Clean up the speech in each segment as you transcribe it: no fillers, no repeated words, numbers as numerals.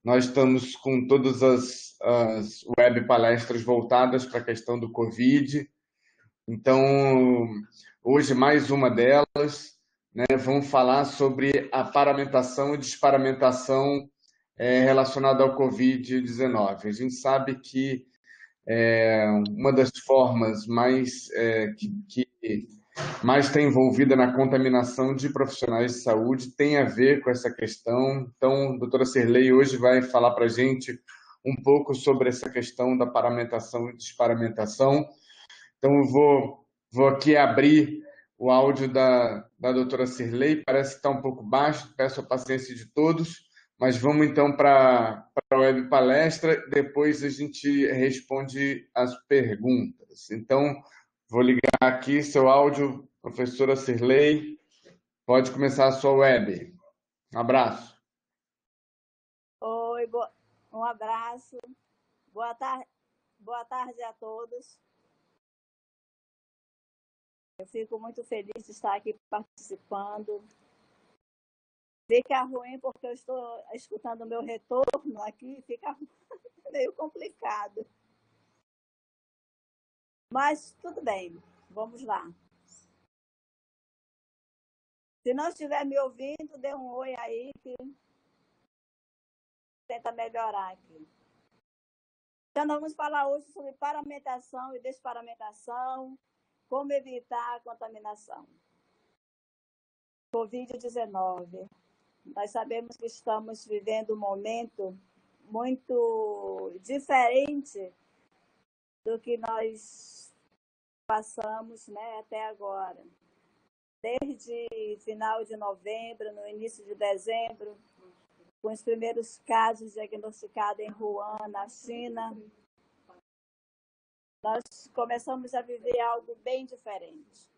Nós estamos com todas as web palestras voltadas para a questão do Covid. Então, hoje mais uma delas, né? Vamos falar sobre a paramentação e desparamentação relacionada ao Covid-19. A gente sabe que uma das formas que mais está envolvida na contaminação de profissionais de saúde tem a ver com essa questão. Então, a doutora Cirlei hoje vai falar para a gente um pouco sobre essa questão da paramentação e desparamentação. Então, eu vou aqui abrir o áudio da doutora Cirlei, parece que está um pouco baixo, peço a paciência de todos, mas vamos então para a web palestra, depois a gente responde as perguntas. Então, vou ligar aqui seu áudio, professora Cirlei, pode começar a sua web. Um abraço. Oi, um abraço, boa tarde a todos. Eu fico muito feliz de estar aqui participando. Fica ruim porque eu estou escutando o meu retorno aqui, fica meio complicado. Mas tudo bem, vamos lá. Se não estiver me ouvindo, dê um oi aí que tenta melhorar aqui. Então, nós vamos falar hoje sobre paramentação e desparamentação, como evitar a contaminação. Covid-19. Nós sabemos que estamos vivendo um momento muito diferente do que nós passamos, né, até agora. Desde final de novembro, no início de dezembro, com os primeiros casos diagnosticados em Wuhan, na China, nós começamos a viver algo bem diferente.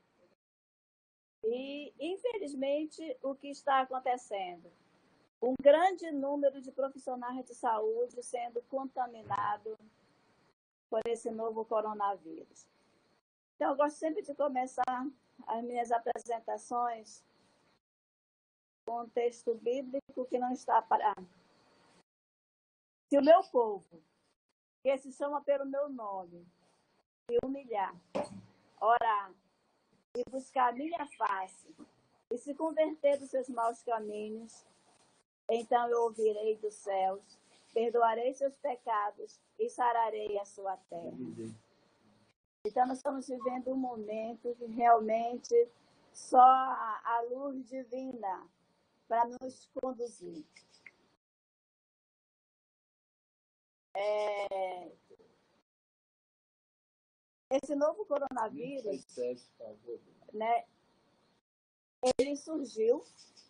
E, infelizmente, o que está acontecendo? Um grande número de profissionais de saúde sendo contaminados por esse novo coronavírus. Então, eu gosto sempre de começar as minhas apresentações com um texto bíblico que não está parado. Se o meu povo, que se chama pelo meu nome, se humilhar, orar e buscar a minha face e se converter dos seus maus caminhos, então eu ouvirei dos céus, perdoarei seus pecados e sararei a sua terra. Então nós estamos vivendo um momento que realmente só a luz divina para nos conduzir. Esse novo coronavírus, né, ele surgiu,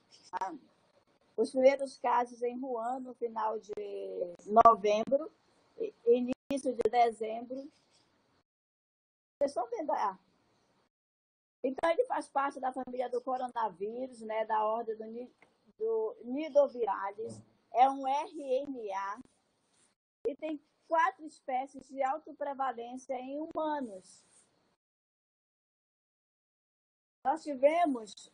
os primeiros casos em Wuhan no final de novembro, início de dezembro. Vocês estão vendo? Então, ele faz parte da família do coronavírus, né, da ordem do nidovirales. É um RNA e tem 4 espécies de autoprevalência em humanos. Nós tivemos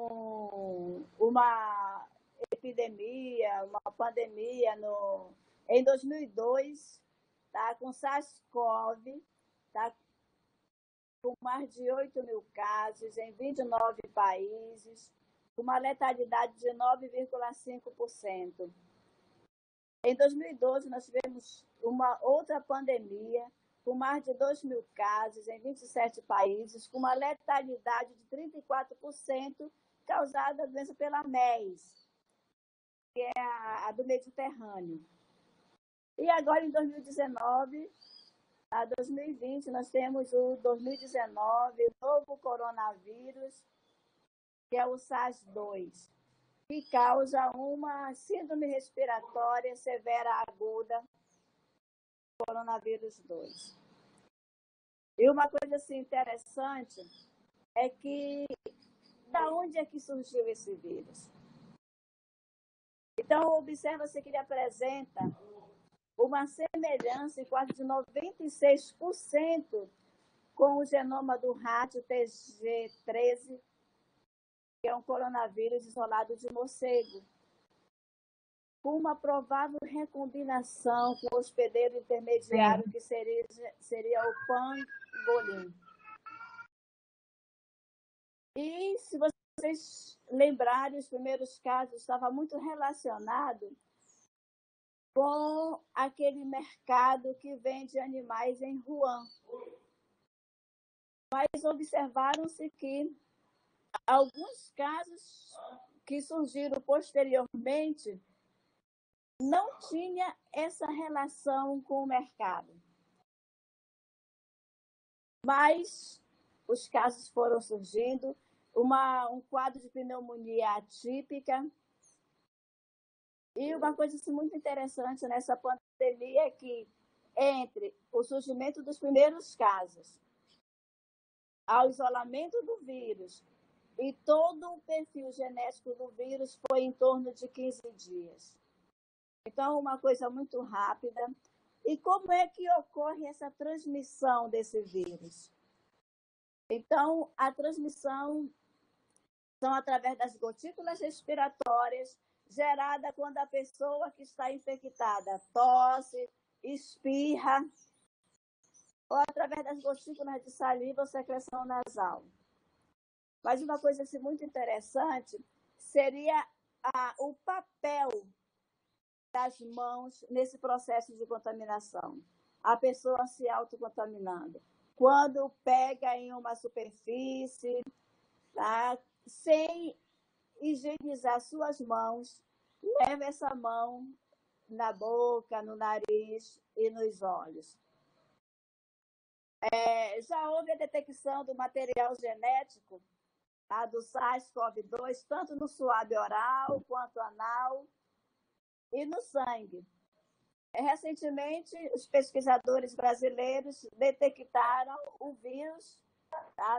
uma epidemia, uma pandemia em 2002, tá, com SARS-CoV, tá, com mais de 8 mil casos em 29 países, com uma letalidade de 9,5%. Em 2012, nós tivemos uma outra pandemia com mais de 2 mil casos em 27 países, com uma letalidade de 34%, causada a doença pela MERS, que é a do Mediterrâneo. E agora, em 2019, a 2020, nós temos o 2019, o novo coronavírus, que é o SARS-2, que causa uma síndrome respiratória severa aguda, coronavírus 2. E uma coisa assim, interessante é que da onde é que surgiu esse vírus? Então, observa-se que ele apresenta uma semelhança em quase de 96% com o genoma do rato TG13, que é um coronavírus isolado de morcego. com uma provável recombinação com o hospedeiro intermediário, que seria o pangolim. E se vocês lembrarem, os primeiros casos estavam muito relacionados com aquele mercado que vende animais em Wuhan. Mas observaram-se que alguns casos que surgiram posteriormente não tinha essa relação com o mercado. Mas os casos foram surgindo, um quadro de pneumonia atípica. E uma coisa assim, muito interessante nessa pandemia é que, entre o surgimento dos primeiros casos, ao isolamento do vírus e todo o perfil genético do vírus, foi em torno de 15 dias. Então, uma coisa muito rápida. E como é que ocorre essa transmissão desse vírus? Então, a transmissão são através das gotículas respiratórias, gerada quando a pessoa que está infectada tosse, espirra, ou através das gotículas de saliva ou secreção nasal. Mas uma coisa assim, muito interessante seria o papel das mãos nesse processo de contaminação. A pessoa se autocontaminando. Quando pega em uma superfície, tá, sem higienizar suas mãos, leva essa mão na boca, no nariz e nos olhos. Já houve a detecção do material genético, tá, do SARS-CoV-2, tanto no suave oral quanto anal e no sangue. Recentemente, os pesquisadores brasileiros detectaram o vírus, tá,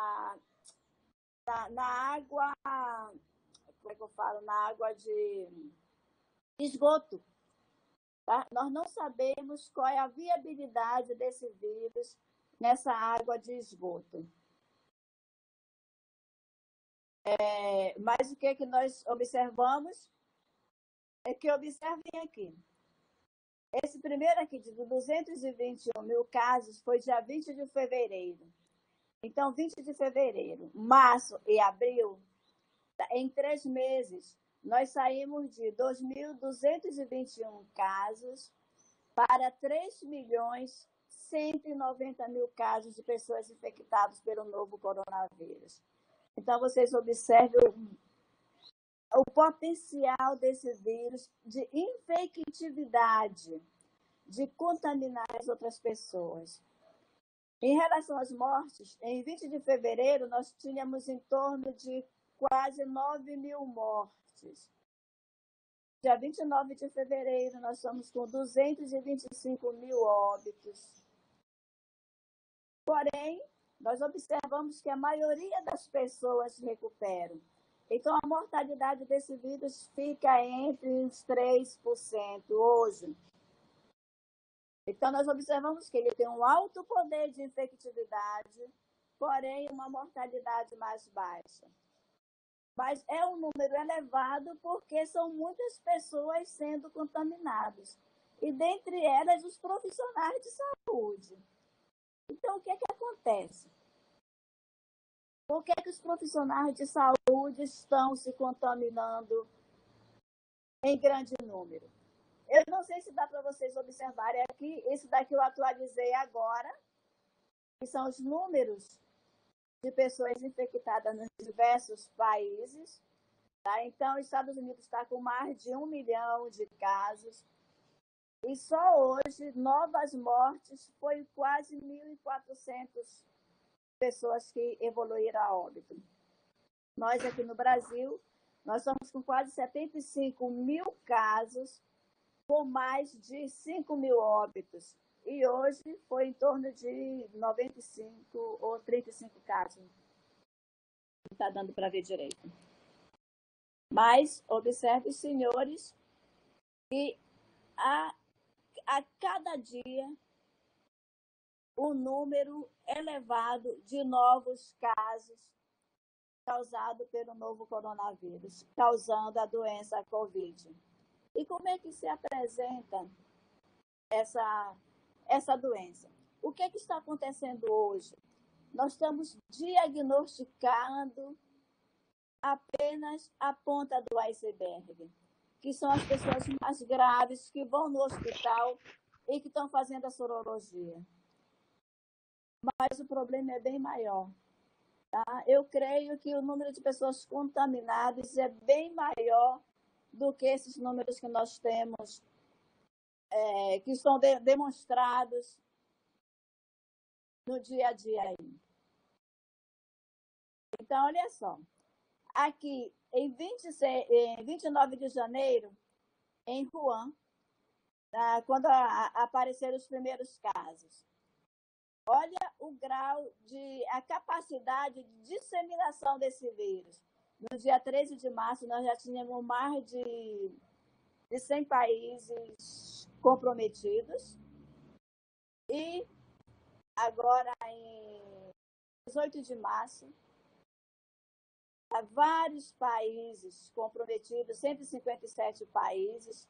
na água, como é que eu falo? Na água de esgoto. Tá? Nós não sabemos qual é a viabilidade desse vírus nessa água de esgoto. Mas o que nós observamos é que, observem aqui, esse primeiro aqui, de 221 mil casos, foi dia 20 de fevereiro. Então, 20 de fevereiro, março e abril, em 3 meses, nós saímos de 2.221 casos para 3.190.000 casos de pessoas infectadas pelo novo coronavírus. Então, vocês observem o potencial desse vírus de infectividade, de contaminar as outras pessoas. Em relação às mortes, em 20 de fevereiro, nós tínhamos em torno de quase 9.000 mortes. Dia 29 de fevereiro, nós estamos com 225.000 óbitos. Porém, nós observamos que a maioria das pessoas se recuperam. Então, a mortalidade desse vírus fica entre os 3% hoje. Então, nós observamos que ele tem um alto poder de infectividade, porém, uma mortalidade mais baixa. Mas é um número elevado porque são muitas pessoas sendo contaminadas. E, dentre elas, os profissionais de saúde. Então, o que acontece? Por que os profissionais de saúde estão se contaminando em grande número? Eu não sei se dá para vocês observarem aqui, esse daqui eu atualizei agora, que são os números de pessoas infectadas nos diversos países. Tá? Então, os Estados Unidos está com mais de 1 milhão de casos. E só hoje, novas mortes, foi quase 1.400 pessoas que evoluíram a óbito. Nós aqui no Brasil, nós estamos com quase 75.000 casos, com mais de 5.000 óbitos. E hoje foi em torno de 95 ou 35 casos. Não está dando para ver direito. Mas observe, senhores, que a cada dia o número elevado de novos casos causados pelo novo coronavírus, causando a doença Covid. E como é que se apresenta essa doença? O que está acontecendo hoje? Nós estamos diagnosticando apenas a ponta do iceberg, que são as pessoas mais graves que vão no hospital e que estão fazendo a sorologia. Mas o problema é bem maior. Tá? Eu creio que o número de pessoas contaminadas é bem maior do que esses números que nós temos, que estão demonstrados no dia a dia aí. Então, olha só. Aqui, em 29 de janeiro, em Wuhan, quando apareceram os primeiros casos. Olha o grau a capacidade de disseminação desse vírus. No dia 13 de março, nós já tínhamos mais de 100 países comprometidos. E agora, em 18 de março, há vários países comprometidos, 157 países.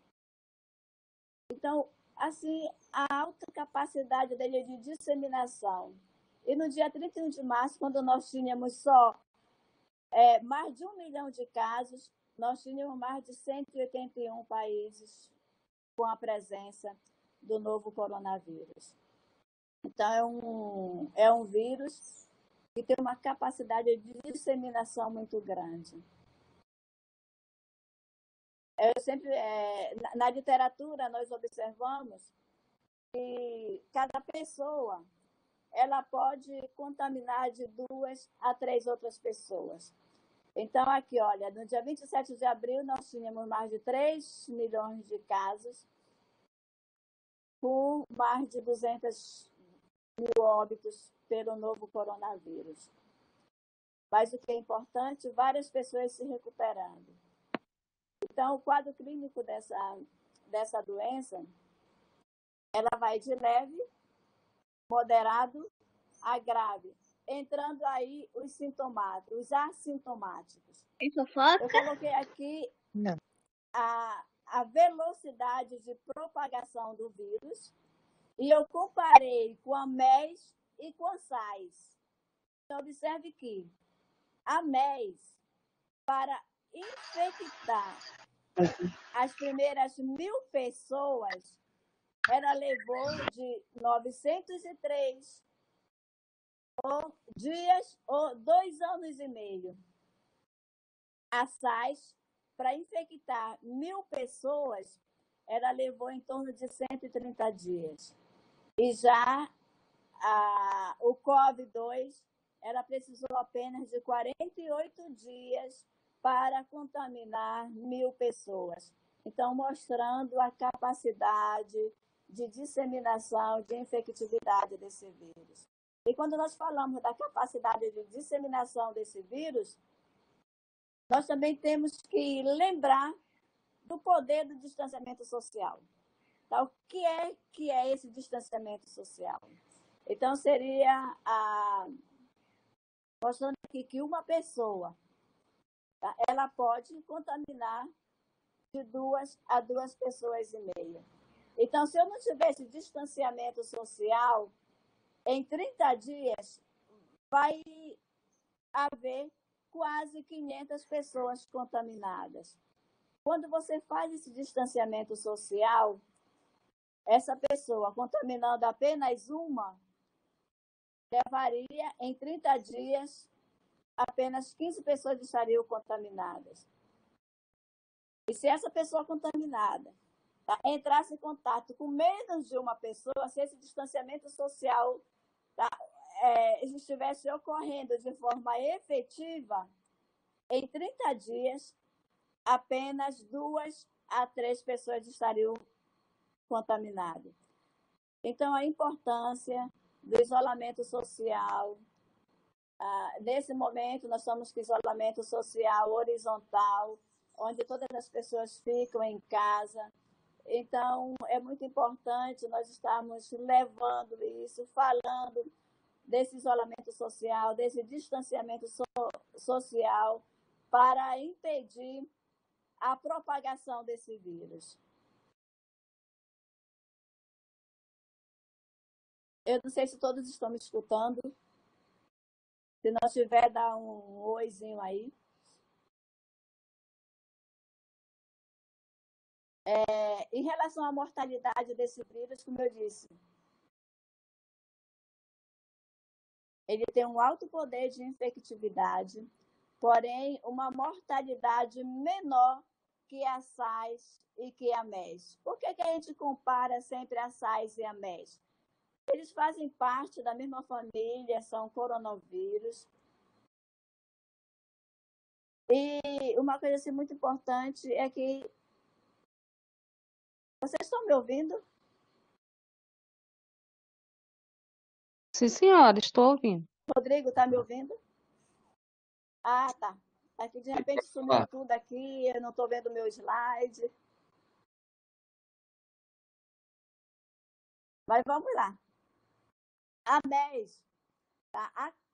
Então, assim, a alta capacidade dele de disseminação. E no dia 31 de março, quando nós tínhamos só mais de 1 milhão de casos, nós tínhamos mais de 181 países com a presença do novo coronavírus. Então, é um vírus que tem uma capacidade de disseminação muito grande. Eu sempre, na literatura, nós observamos que cada pessoa ela pode contaminar de 2 a 3 outras pessoas. Então, aqui, olha, no dia 27 de abril, nós tínhamos mais de 3 milhões de casos, com mais de 200 mil óbitos pelo novo coronavírus. Mas o que é importante, várias pessoas se recuperando. Então, o quadro clínico dessa doença, ela vai de leve, moderado a grave, entrando aí os sintomáticos, os assintomáticos. Eu coloquei aqui a velocidade de propagação do vírus e eu comparei com a MERS e com a SARS. Então, observe que a MERS, para infectar as primeiras 1.000 pessoas, ela levou de 903 dias ou 2 anos e meio. A SARS, para infectar 1.000 pessoas, ela levou em torno de 130 dias. E já o COVID-2, ela precisou apenas de 48 dias para contaminar 1.000 pessoas. Então, mostrando a capacidade de disseminação, de infectividade desse vírus. E quando nós falamos da capacidade de disseminação desse vírus, nós também temos que lembrar do poder do distanciamento social. Tá? O que é esse distanciamento social? Então, seria mostrando aqui que uma pessoa, tá? Ela pode contaminar de 2 a 2,5 pessoas. Então, se eu não tivesse distanciamento social, em 30 dias vai haver quase 500 pessoas contaminadas. Quando você faz esse distanciamento social, essa pessoa contaminando apenas uma, levaria em 30 dias, apenas 15 pessoas estariam contaminadas. E se essa pessoa contaminada entrasse em contato com menos de uma pessoa, se esse distanciamento social estivesse ocorrendo de forma efetiva, em 30 dias, apenas 2 a 3 pessoas estariam contaminadas. Então, a importância do isolamento social. Nesse momento, nós estamos com isolamento social horizontal, onde todas as pessoas ficam em casa. Então, é muito importante nós estarmos levando isso, falando desse isolamento social, desse distanciamento social, para impedir a propagação desse vírus. Eu não sei se todos estão me escutando. Se não tiver, dá um oizinho aí. Em relação à mortalidade desse vírus, como eu disse, ele tem um alto poder de infectividade, porém uma mortalidade menor que a SARS e que a MERS. Por que a gente compara sempre a SARS e a MERS? Eles fazem parte da mesma família, são coronavírus. E uma coisa assim, muito importante é que... Vocês estão me ouvindo? Sim, senhora, estou ouvindo. Rodrigo, está me ouvindo? Ah, tá. Aqui, de repente, sumiu tudo aqui, eu não estou vendo o meu slide. Mas vamos lá. A MERS, tá?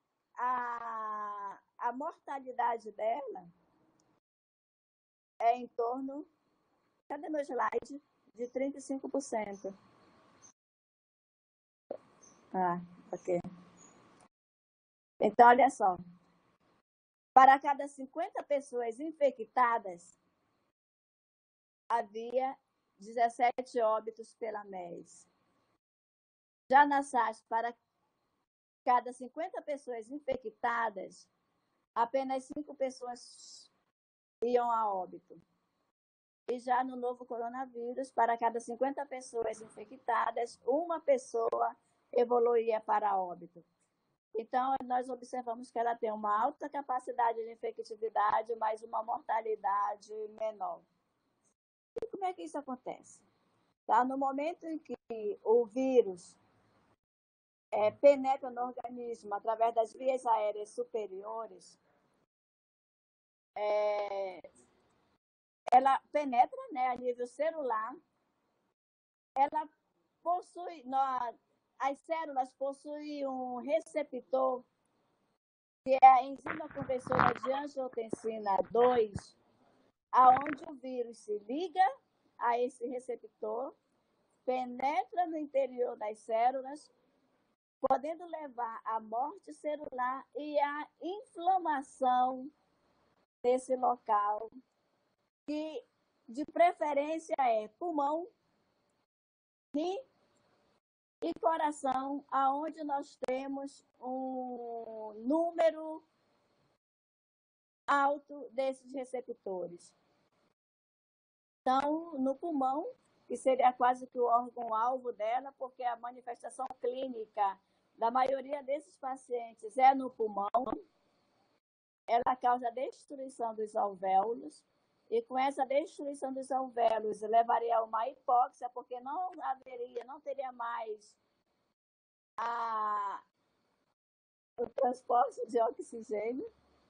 A mortalidade dela é em torno... Cadê meu slide? De 35%. Ah, ok. Então, olha só. Para cada 50 pessoas infectadas, havia 17 óbitos pela MERS. Já na SARS, para cada 50 pessoas infectadas, apenas 5 pessoas iam a óbito. E já no novo coronavírus, para cada 50 pessoas infectadas, uma pessoa evoluía para óbito. Então, nós observamos que ela tem uma alta capacidade de infectividade, mas uma mortalidade menor. E como é que isso acontece? Tá? No momento em que o vírus penetra no organismo através das vias aéreas superiores, ela penetra, né, a nível celular, ela possui, as células possuem um receptor, que é a enzima conversora de angiotensina 2, aonde o vírus se liga a esse receptor, penetra no interior das células, podendo levar à morte celular e à inflamação desse local, que de preferência é pulmão, rim e coração, aonde nós temos um número alto desses receptores. Então, no pulmão, que seria quase que o órgão-alvo dela, porque a manifestação clínica da maioria desses pacientes é no pulmão, ela causa destruição dos alvéolos, e com essa destruição dos alvéolos levaria a uma hipóxia, porque não teria mais o transporte de oxigênio.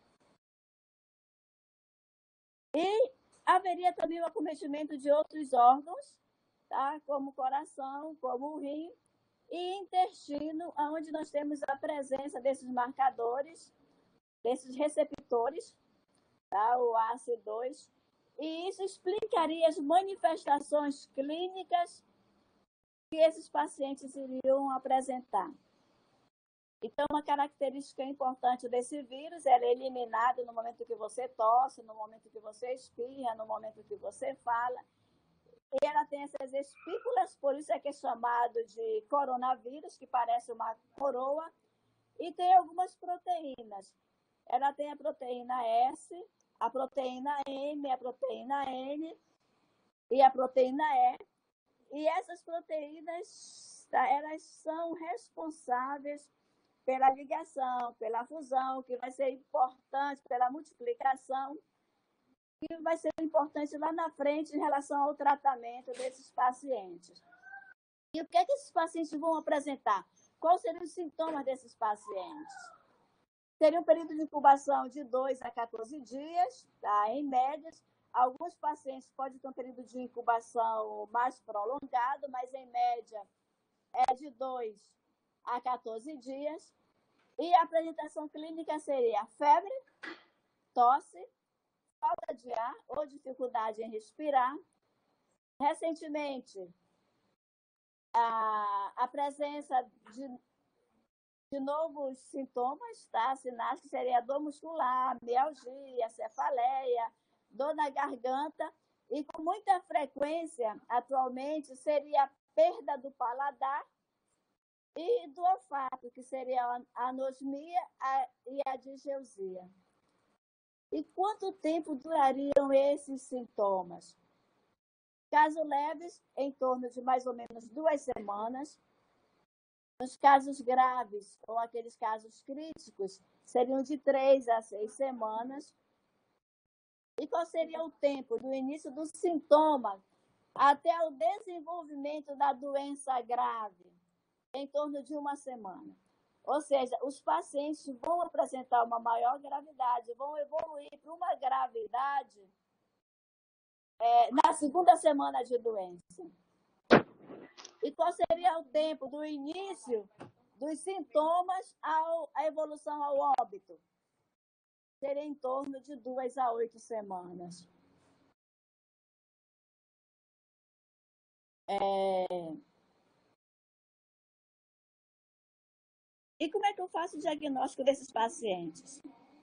E haveria também o acometimento de outros órgãos, tá? Como o coração, como o rim e intestino, onde nós temos a presença desses marcadores, desses receptores, tá? O AC2, e isso explicaria as manifestações clínicas que esses pacientes iriam apresentar. Então, uma característica importante desse vírus, ele é eliminado no momento que você tosse, no momento que você espirra, no momento que você fala. E ela tem essas espículas, por isso é que é chamado de coronavírus, que parece uma coroa, e tem algumas proteínas. Ela tem a proteína S, a proteína M, a proteína N e a proteína E. E essas proteínas, elas são responsáveis pela ligação, pela fusão, que vai ser importante, pela multiplicação, que vai ser importante lá na frente em relação ao tratamento desses pacientes. E o que é que esses pacientes vão apresentar? Quais seriam os sintomas desses pacientes? Seria um período de incubação de 2 a 14 dias, tá? Em média. Alguns pacientes podem ter um período de incubação mais prolongado, mas em média é de 2 a 14 dias. E a apresentação clínica seria febre, tosse, falta de ar ou dificuldade em respirar. Recentemente, a presença de novos sintomas, tá? Sinais que seria dor muscular, mialgia, cefaleia, dor na garganta, e com muita frequência, atualmente, seria a perda do paladar e do olfato, que seria a anosmia e a digeusia. E quanto tempo durariam esses sintomas? Casos leves, em torno de mais ou menos 2 semanas. Nos casos graves, ou aqueles casos críticos, seriam de 3 a 6 semanas. E qual seria o tempo do início do sintoma até o desenvolvimento da doença grave? Em torno de 1 semana. Ou seja, os pacientes vão apresentar uma maior gravidade, vão evoluir para uma gravidade na 2ª semana de doença. E qual seria o tempo do início dos sintomas à evolução ao óbito? Seria em torno de 2 a 8 semanas. E como é que eu faço o diagnóstico desses pacientes?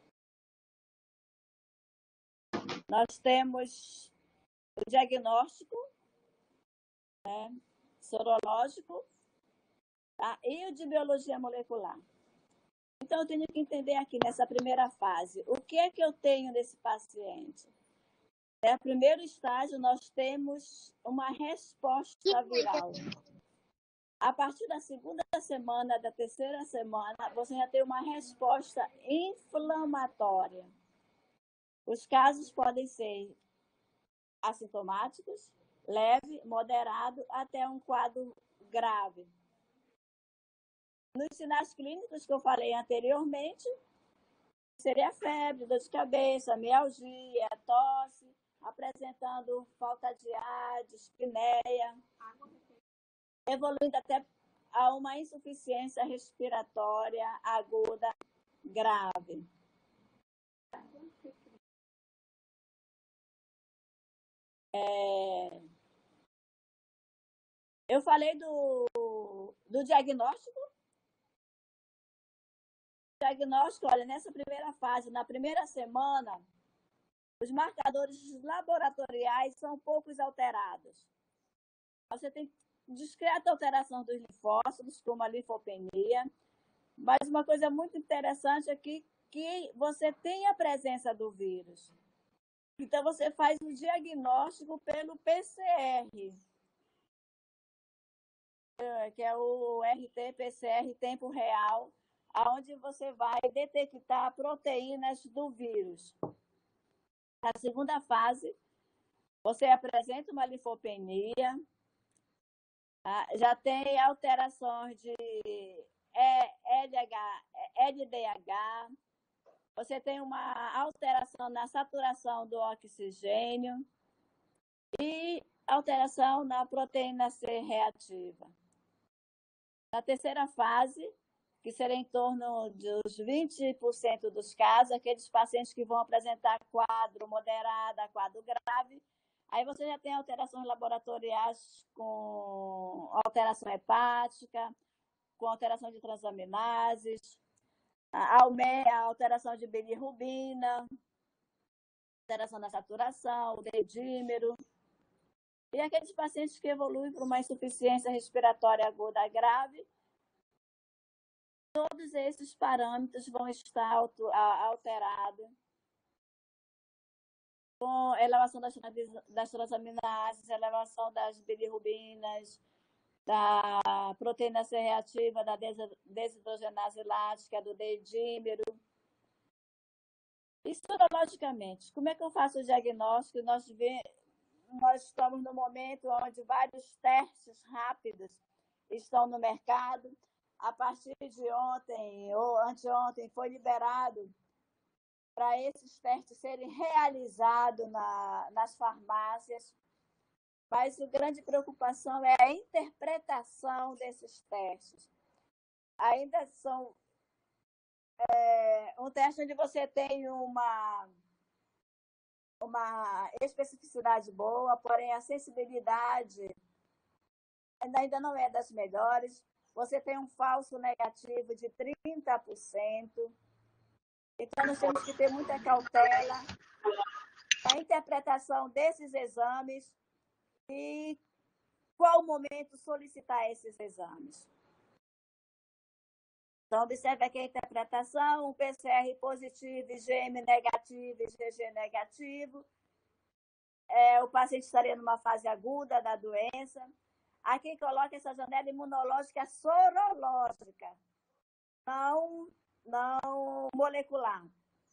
Nós temos o diagnóstico, né, sorológico, tá? E o de biologia molecular. Então, eu tenho que entender aqui nessa primeira fase, o que é que eu tenho nesse paciente? No primeiro estágio, nós temos uma resposta viral. A partir da 2ª semana, da 3ª semana, você já tem uma resposta inflamatória. Os casos podem ser assintomáticos, leve, moderado, até um quadro grave. Nos sinais clínicos que eu falei anteriormente, seria febre, dor de cabeça, mialgia, tosse, apresentando falta de ar, dispneia, evoluindo até a uma insuficiência respiratória aguda grave. Eu falei do diagnóstico. O diagnóstico, olha, nessa primeira fase, na primeira semana, os marcadores laboratoriais são poucos alterados. Você tem discreta alteração dos linfócitos, como a linfopenia, mas uma coisa muito interessante é que você tem a presença do vírus. Então, você faz o diagnóstico pelo PCR, que é o RT-PCR tempo real, onde você vai detectar proteínas do vírus. Na segunda fase, você apresenta uma linfopenia, já tem alterações de LDH, você tem uma alteração na saturação do oxigênio e alteração na proteína C reativa. Na terceira fase, que será em torno dos 20% dos casos, aqueles pacientes que vão apresentar quadro moderado a quadro grave, aí você já tem alterações laboratoriais com alteração hepática, com alteração de transaminases, a alteração de bilirrubina, alteração da saturação, o D-dímero. E aqueles pacientes que evoluem para uma insuficiência respiratória aguda grave, todos esses parâmetros vão estar alterados, com elevação das transaminases, elevação das bilirrubinas, da proteína C reativa, da desidrogenase lática, do D-dímero. E sorologicamente, como é que eu faço o diagnóstico? Nós estamos no momento onde vários testes rápidos estão no mercado. A partir de ontem ou anteontem foi liberado para esses testes serem realizados nas farmácias. Mas a grande preocupação é a interpretação desses testes. Ainda são um teste onde você tem uma uma especificidade boa, porém a sensibilidade ainda não é das melhores. Você tem um falso negativo de 30%. Então, nós temos que ter muita cautela na interpretação desses exames e qual momento solicitar esses exames. Então, observe aqui a interpretação, um PCR positivo, IgM negativo, IgG negativo. O paciente estaria numa fase aguda da doença. Aqui coloca essa janela imunológica sorológica, não molecular.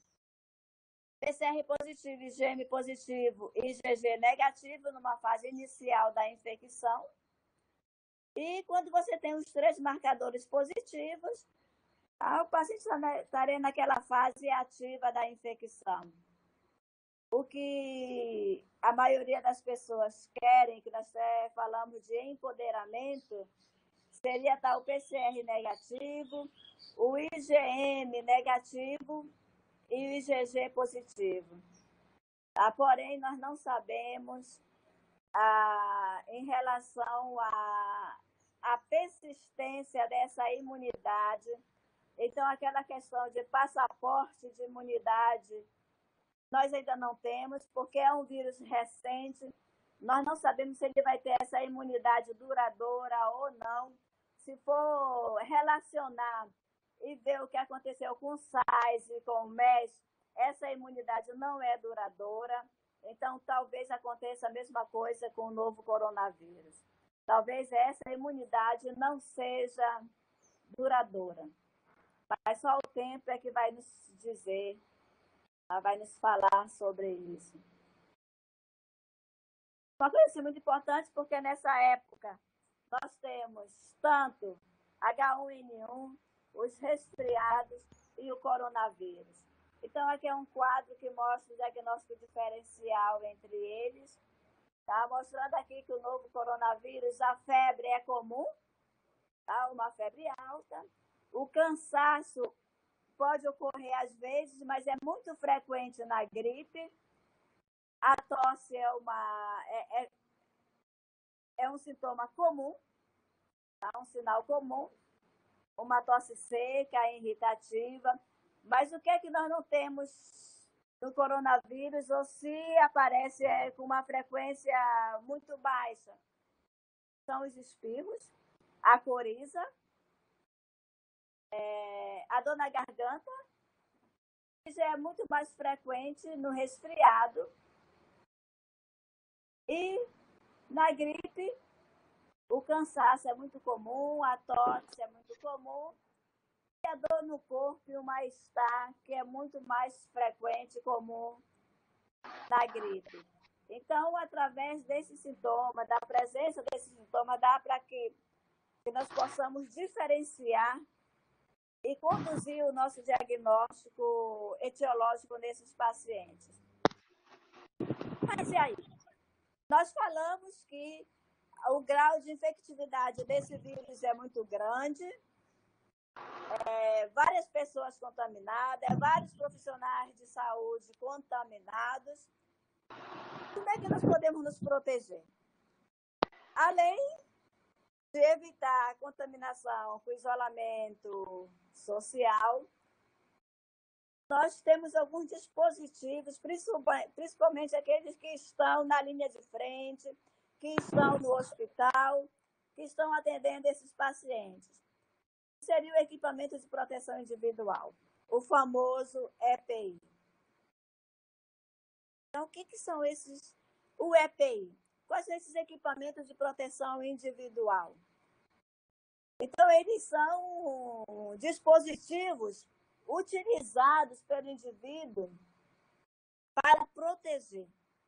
PCR positivo, IgM positivo e IgG negativo numa fase inicial da infecção. E quando você tem os 3 marcadores positivos, o paciente estaria naquela fase ativa da infecção. O que a maioria das pessoas querem, que nós falamos de empoderamento, seria estar o PCR negativo, o IgM negativo e o IgG positivo. Porém, nós não sabemos em relação à persistência dessa imunidade. Então, aquela questão de passaporte de imunidade, nós ainda não temos, porque é um vírus recente. Nós não sabemos se ele vai ter essa imunidade duradoura ou não. Se for relacionar e ver o que aconteceu com o SARS e com o MERS, essa imunidade não é duradoura. Então, talvez aconteça a mesma coisa com o novo coronavírus. Talvez essa imunidade não seja duradoura. Mas só o tempo é que vai nos dizer, vai nos falar sobre isso. Uma coisa muito importante, porque nessa época nós temos tanto H1N1, os resfriados e o coronavírus. Então, aqui é um quadro que mostra o diagnóstico diferencial entre eles. Tá? Mostrando aqui que o novo coronavírus, a febre é comum, tá? Uma febre alta. O cansaço pode ocorrer às vezes, mas é muito frequente na gripe. A tosse é um sintoma comum, tá? Um sinal comum. Uma tosse seca, irritativa. Mas o que é que nós não temos no coronavírus, ou se aparece com uma frequência muito baixa? São os espirros, a coriza, a dor na garganta, que já é muito mais frequente no resfriado. E na gripe, o cansaço é muito comum, a tosse é muito comum, e a dor no corpo e o mal-estar, que é muito mais frequente e comum na gripe. Então, através desse sintoma, da presença desse sintoma, dá para que nós possamos diferenciar e conduzir o nosso diagnóstico etiológico nesses pacientes. Mas e aí? Nós falamos que o grau de infectividade desse vírus é muito grande, várias pessoas contaminadas, vários profissionais de saúde contaminados. Como é que nós podemos nos proteger? Além de evitar a contaminação com isolamento social, nós temos alguns dispositivos, principalmente aqueles que estão na linha de frente, que estão no hospital, que estão atendendo esses pacientes. Seria o equipamento de proteção individual, o famoso EPI. Então, o que são esses, o EPI? Quais são esses equipamentos de proteção individual? Então, eles são dispositivos utilizados pelo indivíduo para proteger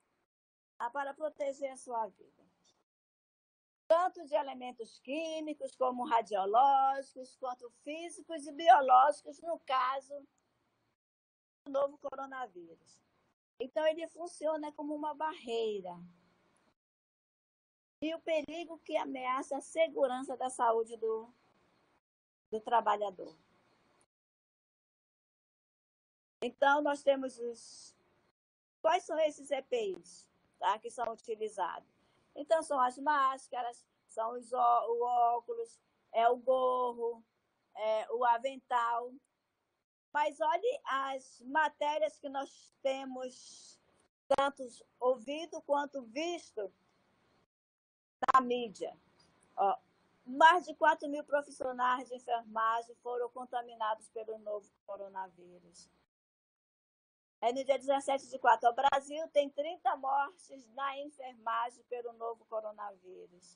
a sua vida. Tanto de elementos químicos, como radiológicos, quanto físicos e biológicos, no caso do novo coronavírus. Então, ele funciona como uma barreira. E o perigo que ameaça a segurança da saúde do trabalhador. Então, nós temos Quais são esses EPIs, tá, que são utilizados? Então, são as máscaras, são o óculos, o gorro, o avental. Mas olhe as matérias que nós temos tanto ouvido quanto visto na mídia. Ó, mais de 4.000 profissionais de enfermagem foram contaminados pelo novo coronavírus. No dia 17/4, o Brasil tem 30 mortes na enfermagem pelo novo coronavírus.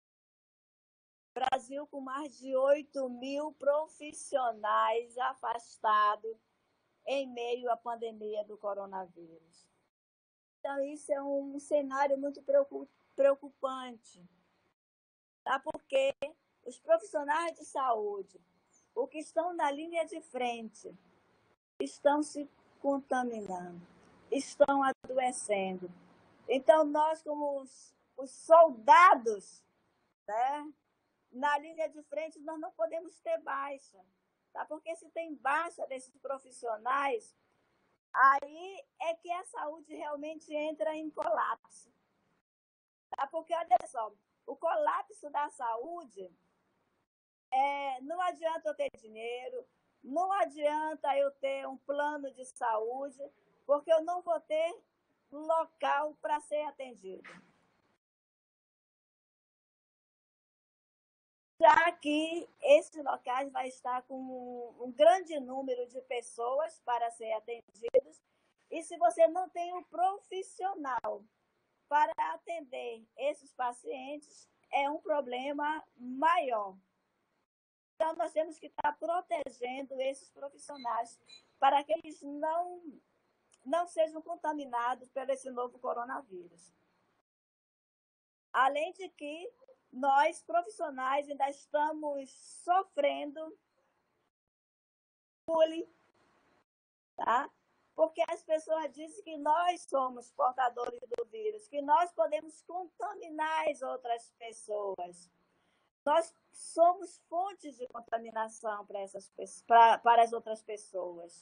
Brasil com mais de 8.000 profissionais afastados em meio à pandemia do coronavírus. Então, isso é um cenário muito preocupante, tá? Porque os profissionais de saúde, os que estão na linha de frente, estão se contaminando, estão adoecendo. Então, nós, como os soldados, né, na linha de frente, nós não podemos ter baixa, tá? Porque se tem baixa desses profissionais, aí é que a saúde realmente entra em colapso. Tá? Porque, olha só, o colapso da saúde, não adianta eu ter dinheiro, não adianta eu ter um plano de saúde, porque eu não vou ter local para ser atendido. Já que esses locais vai estar com um grande número de pessoas para ser atendidos, e se você não tem um profissional para atender esses pacientes, é um problema maior. Então, nós temos que estar protegendo esses profissionais para que eles não sejam contaminados por esse novo coronavírus. Além de que nós, profissionais, ainda estamos sofrendo bullying, tá? Porque as pessoas dizem que nós somos portadores do vírus, que nós podemos contaminar as outras pessoas. Nós somos fontes de contaminação para as outras pessoas.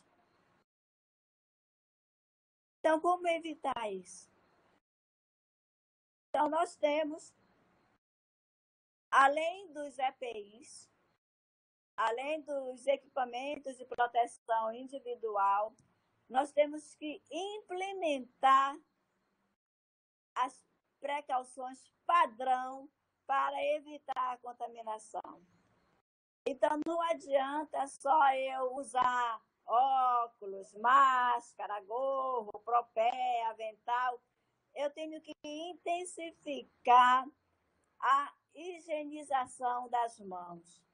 Então, como evitar isso? Então, nós temos, além dos EPIs, além dos equipamentos de proteção individual, nós temos que implementar as precauções padrão para evitar a contaminação. Então, não adianta só eu usar óculos, máscara, gorro, propé, avental. Eu tenho que intensificar a higienização das mãos.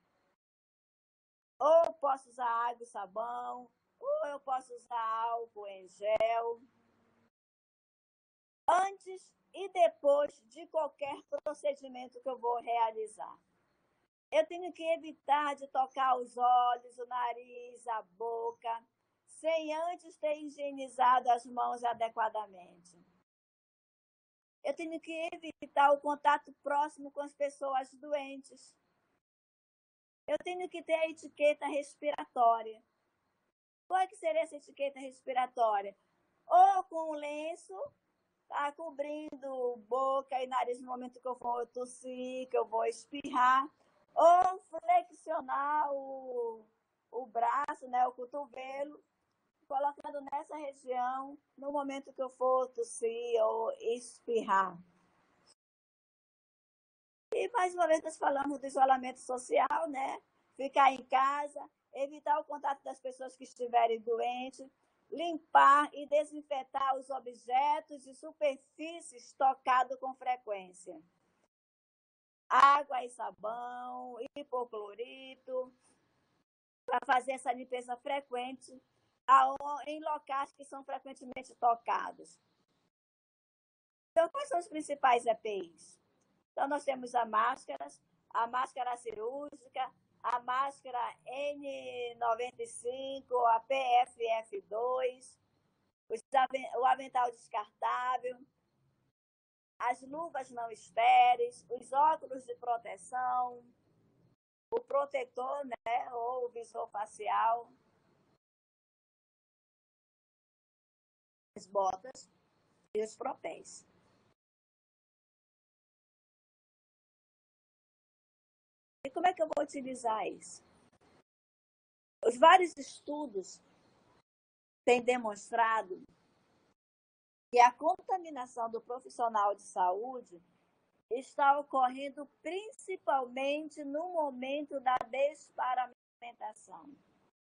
Ou posso usar água e sabão, ou eu posso usar álcool em gel. Antes e depois de qualquer procedimento que eu vou realizar. Eu tenho que evitar de tocar os olhos, o nariz, a boca, sem antes ter higienizado as mãos adequadamente. Eu tenho que evitar o contato próximo com as pessoas doentes. Eu tenho que ter a etiqueta respiratória. Qual é que seria essa etiqueta respiratória? Ou com um lenço, tá, cobrindo boca e nariz no momento que eu for tossir, que eu vou espirrar, ou flexionar o braço, né, o cotovelo, colocando nessa região no momento que eu for tossir ou espirrar. E mais uma vez nós falamos do isolamento social, né? Ficar em casa, evitar o contato das pessoas que estiverem doentes, limpar e desinfetar os objetos e superfícies tocados com frequência. Água e sabão, hipoclorito, para fazer essa limpeza frequente em locais que são frequentemente tocados. Então, quais são os principais EPIs? Então, nós temos a máscara cirúrgica, a máscara N95, a PFF2, o avental descartável, as luvas não estéreis, os óculos de proteção, o protetor, né, ou o visor facial, as botas. e os propéns. E como é que eu vou utilizar isso? Os vários estudos têm demonstrado que a contaminação do profissional de saúde está ocorrendo principalmente no momento da desparamentação.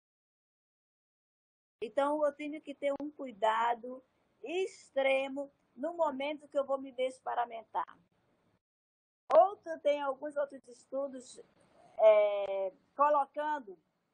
Então, eu tenho que ter um cuidado extremo no momento que eu vou me desparamentar. Tem alguns outros estudos colocando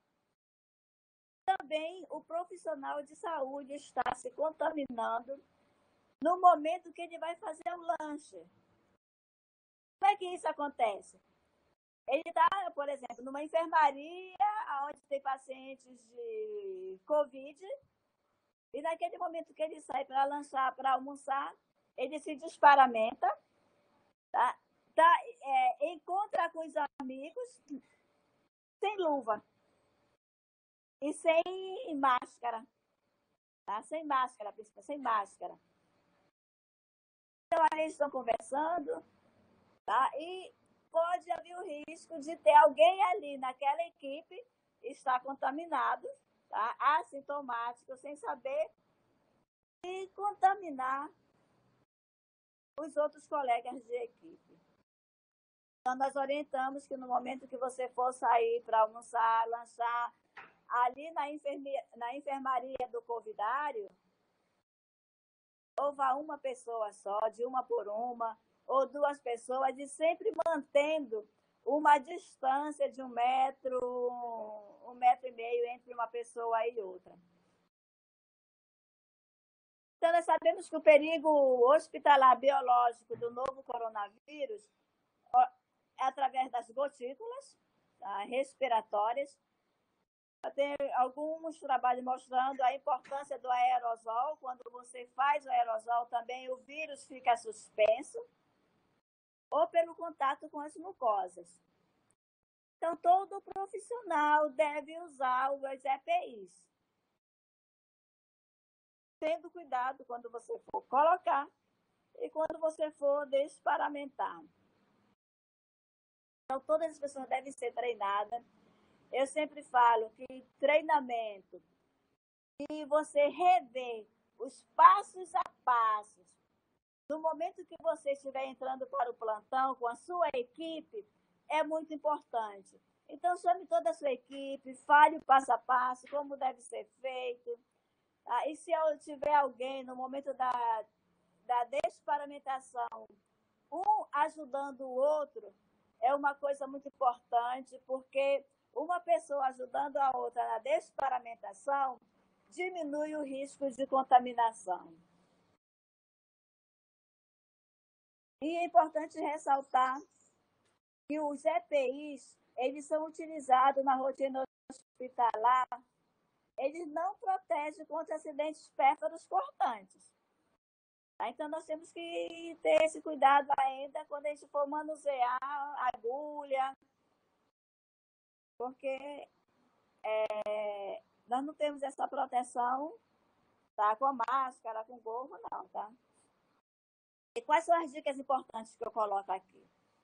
também o profissional de saúde está se contaminando no momento que ele vai fazer o lanche. Como é que isso acontece? Ele está, por exemplo, numa enfermaria onde tem pacientes de Covid, e naquele momento que ele sai para lanchar, para almoçar, ele se desparamenta, tá? Encontra com os amigos sem luva e sem máscara, tá? Sem máscara, sem máscara. Então, aí eles estão conversando, tá? E pode haver o risco de ter alguém ali naquela equipe estar contaminado, tá? Assintomático, sem saber, e contaminar os outros colegas de equipe. Então, nós orientamos que no momento que você for sair para almoçar, lanchar, ali na enfermaria do covidário, ou vá uma pessoa só, de uma por uma, ou duas pessoas, e sempre mantendo uma distância de 1 metro, 1,5 metro entre uma pessoa e outra. Então, nós sabemos que o perigo hospitalar biológico do novo coronavírus é através das gotículas, tá, respiratórias. Tem alguns trabalhos mostrando a importância do aerosol. Quando você faz o aerosol, também o vírus fica suspenso, ou pelo contato com as mucosas. Então, todo profissional deve usar os EPIs, tendo cuidado quando você for colocar e quando você for desparamentar. Então, todas as pessoas devem ser treinadas. Eu sempre falo que treinamento e você rever os passos a passos no momento que você estiver entrando para o plantão com a sua equipe é muito importante. Então, chame toda a sua equipe, fale o passo a passo, como deve ser feito. E se eu tiver alguém no momento da desparamentação, um ajudando o outro, é uma coisa muito importante, porque uma pessoa ajudando a outra na desparamentação diminui o risco de contaminação. E é importante ressaltar que os EPIs, eles são utilizados na rotina hospitalar, eles não protegem contra acidentes pérfuros cortantes. Então, nós temos que ter esse cuidado ainda quando a gente for manusear a agulha, porque nós não temos essa proteção, tá? Com a máscara, com gorro, não, tá? E quais são as dicas importantes que eu coloco aqui?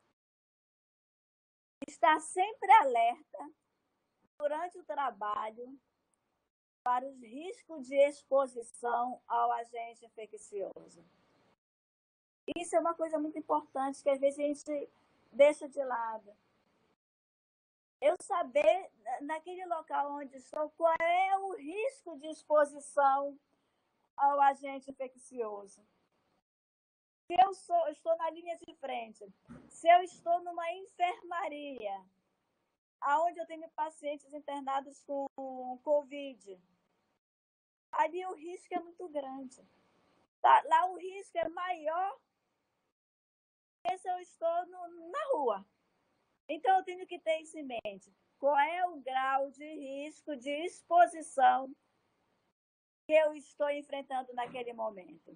Estar sempre alerta durante o trabalho para os riscos de exposição ao agente infeccioso. Isso é uma coisa muito importante que às vezes a gente deixa de lado. Eu saber, naquele local onde estou, qual é o risco de exposição ao agente infeccioso. Se eu estou na linha de frente, se eu estou numa enfermaria, onde eu tenho pacientes internados com Covid, ali o risco é muito grande. Tá? Lá o risco é maior que se eu estou na rua. Então, eu tenho que ter isso em mente. Qual é o grau de risco de exposição que eu estou enfrentando naquele momento?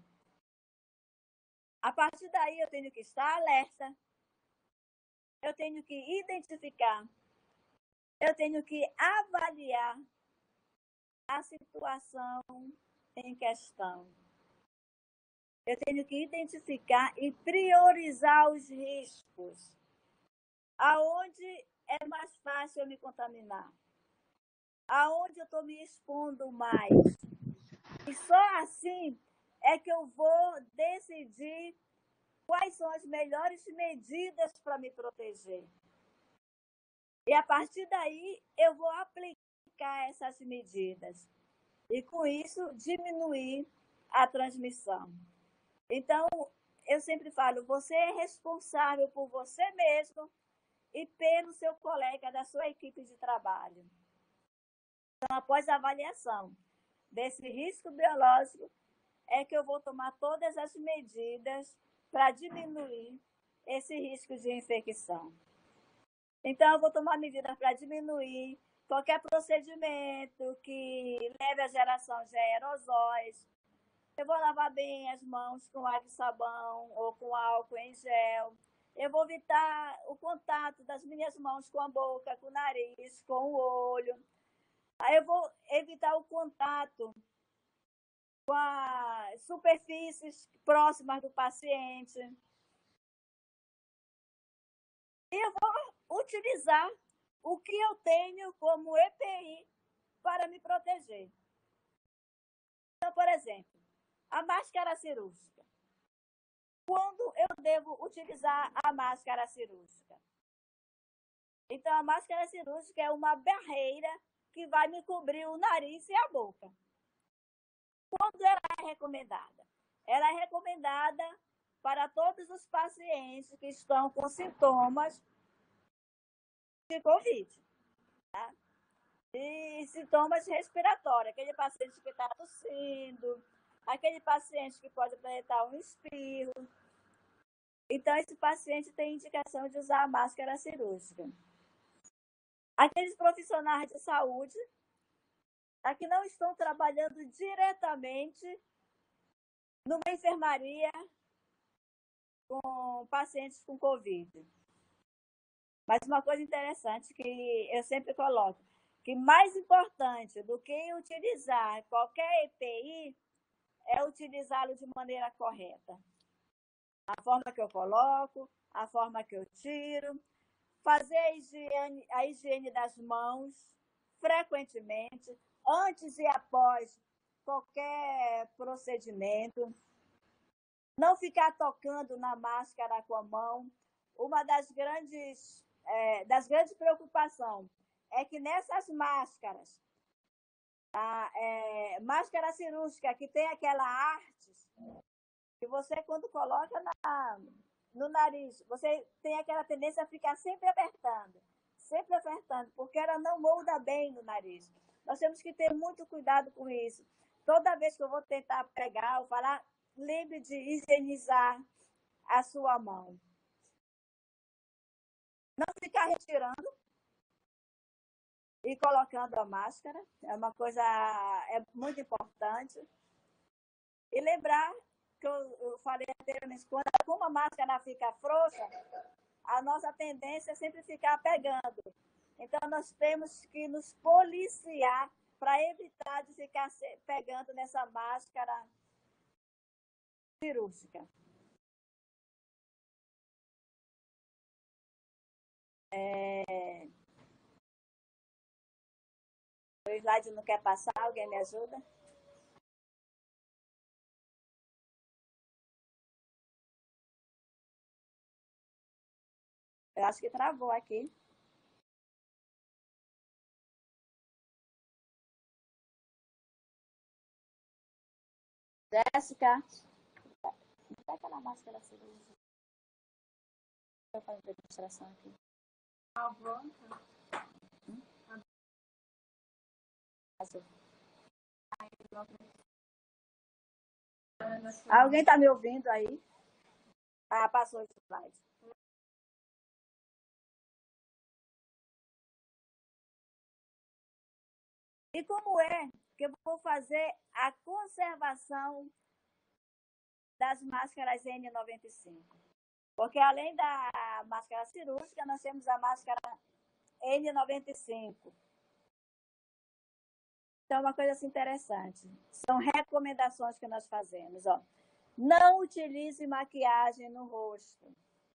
A partir daí, eu tenho que estar alerta, eu tenho que identificar, eu tenho que avaliar a situação em questão. Eu tenho que identificar e priorizar os riscos. Aonde é mais fácil eu me contaminar? Aonde eu estou me expondo mais? E só assim é que eu vou decidir quais são as melhores medidas para me proteger. E a partir daí eu vou aplicar essas medidas. E com isso diminuir a transmissão. Então, eu sempre falo, você é responsável por você mesmo e pelo seu colega da sua equipe de trabalho. Então, após a avaliação desse risco biológico, é que eu vou tomar todas as medidas para diminuir esse risco de infecção. Então, eu vou tomar medidas para diminuir qualquer procedimento que leve à geração de aerosóis. Eu vou lavar bem as mãos com água e sabão ou com álcool em gel. Eu vou evitar o contato das minhas mãos com a boca, com o nariz, com o olho. Aí eu vou evitar o contato com as superfícies próximas do paciente. E eu vou utilizar o que eu tenho como EPI para me proteger. Então, por exemplo, a máscara cirúrgica. Quando eu devo utilizar a máscara cirúrgica? Então, a máscara cirúrgica é uma barreira que vai me cobrir o nariz e a boca. Quando ela é recomendada? Ela é recomendada para todos os pacientes que estão com sintomas de Covid. Tá? E sintomas respiratórios. Aquele paciente que está tossindo, aquele paciente que pode apresentar um espirro. Então, esse paciente tem indicação de usar a máscara cirúrgica. Aqueles profissionais de saúde que não estão trabalhando diretamente numa enfermaria com pacientes com Covid. Mas uma coisa interessante que eu sempre coloco, que mais importante do que utilizar qualquer EPI é utilizá-lo de maneira correta. A forma que eu coloco, a forma que eu tiro, fazer a higiene das mãos frequentemente, antes e após qualquer procedimento. Não ficar tocando na máscara com a mão. Uma das grandes preocupações é que nessas máscaras, máscara cirúrgica, que tem aquela arte, que você, quando coloca no nariz, você tem aquela tendência a ficar sempre apertando, porque ela não molda bem no nariz. Nós temos que ter muito cuidado com isso. Toda vez que eu vou tentar pegar ou falar, lembre de higienizar a sua mão. Não ficar retirando e colocando a máscara, é uma coisa muito importante. E lembrar que eu falei anteriormente, quando a máscara fica frouxa, a nossa tendência é sempre ficar pegando. Então, nós temos que nos policiar para evitar de ficar pegando nessa máscara cirúrgica. O slide não quer passar, alguém me ajuda? Eu acho que travou aqui. Jéssica, não é aquela máscara cirúrgica? Deixa eu fazer a demonstração aqui. Alguém está me ouvindo aí? Passou esse slide. E como é que eu vou fazer a conservação das máscaras N95? Porque além da máscara cirúrgica, nós temos a máscara N95. Então, uma coisa assim interessante. São recomendações que nós fazemos. Ó. Não utilize maquiagem no rosto.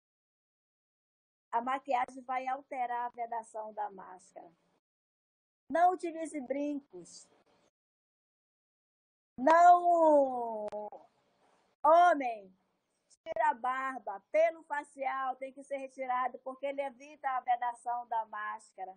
A maquiagem vai alterar a vedação da máscara. Não utilize brincos. Não, homem, tira a barba, pelo facial tem que ser retirado porque ele evita a vedação da máscara.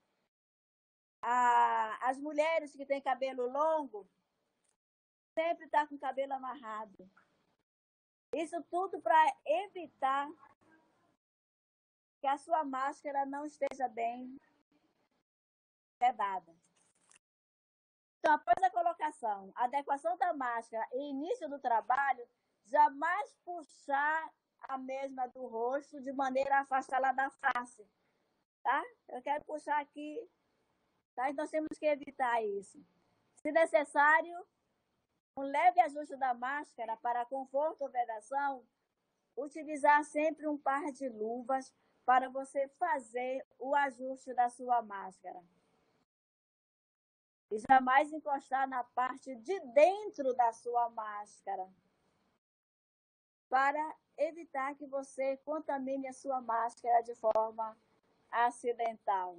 As mulheres que têm cabelo longo sempre estão com o cabelo amarrado. Isso tudo para evitar que a sua máscara não esteja bem vedada. Então, após a colocação, adequação da máscara e início do trabalho, jamais puxar a mesma do rosto de maneira a afastá-la da face, tá? Eu quero puxar aqui, tá? Então, temos que evitar isso. Se necessário, um leve ajuste da máscara para conforto ou vedação, utilizar sempre um par de luvas para você fazer o ajuste da sua máscara. E jamais encostar na parte de dentro da sua máscara, para evitar que você contamine a sua máscara de forma acidental.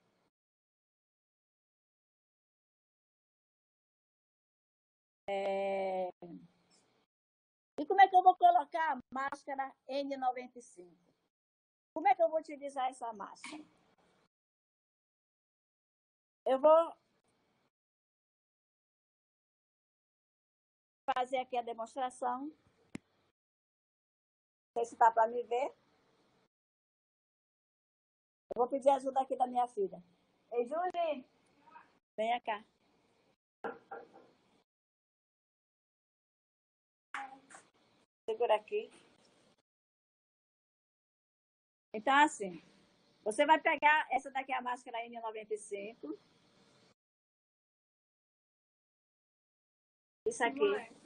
E como é que eu vou colocar a máscara N95? Como é que eu vou utilizar essa máscara? Eu vou fazer aqui a demonstração. Não sei se está para me ver. Eu vou pedir ajuda aqui da minha filha. Ei, Julie, venha cá. Segura aqui. Então, assim, você vai pegar, essa daqui é a máscara N95. Isso aqui.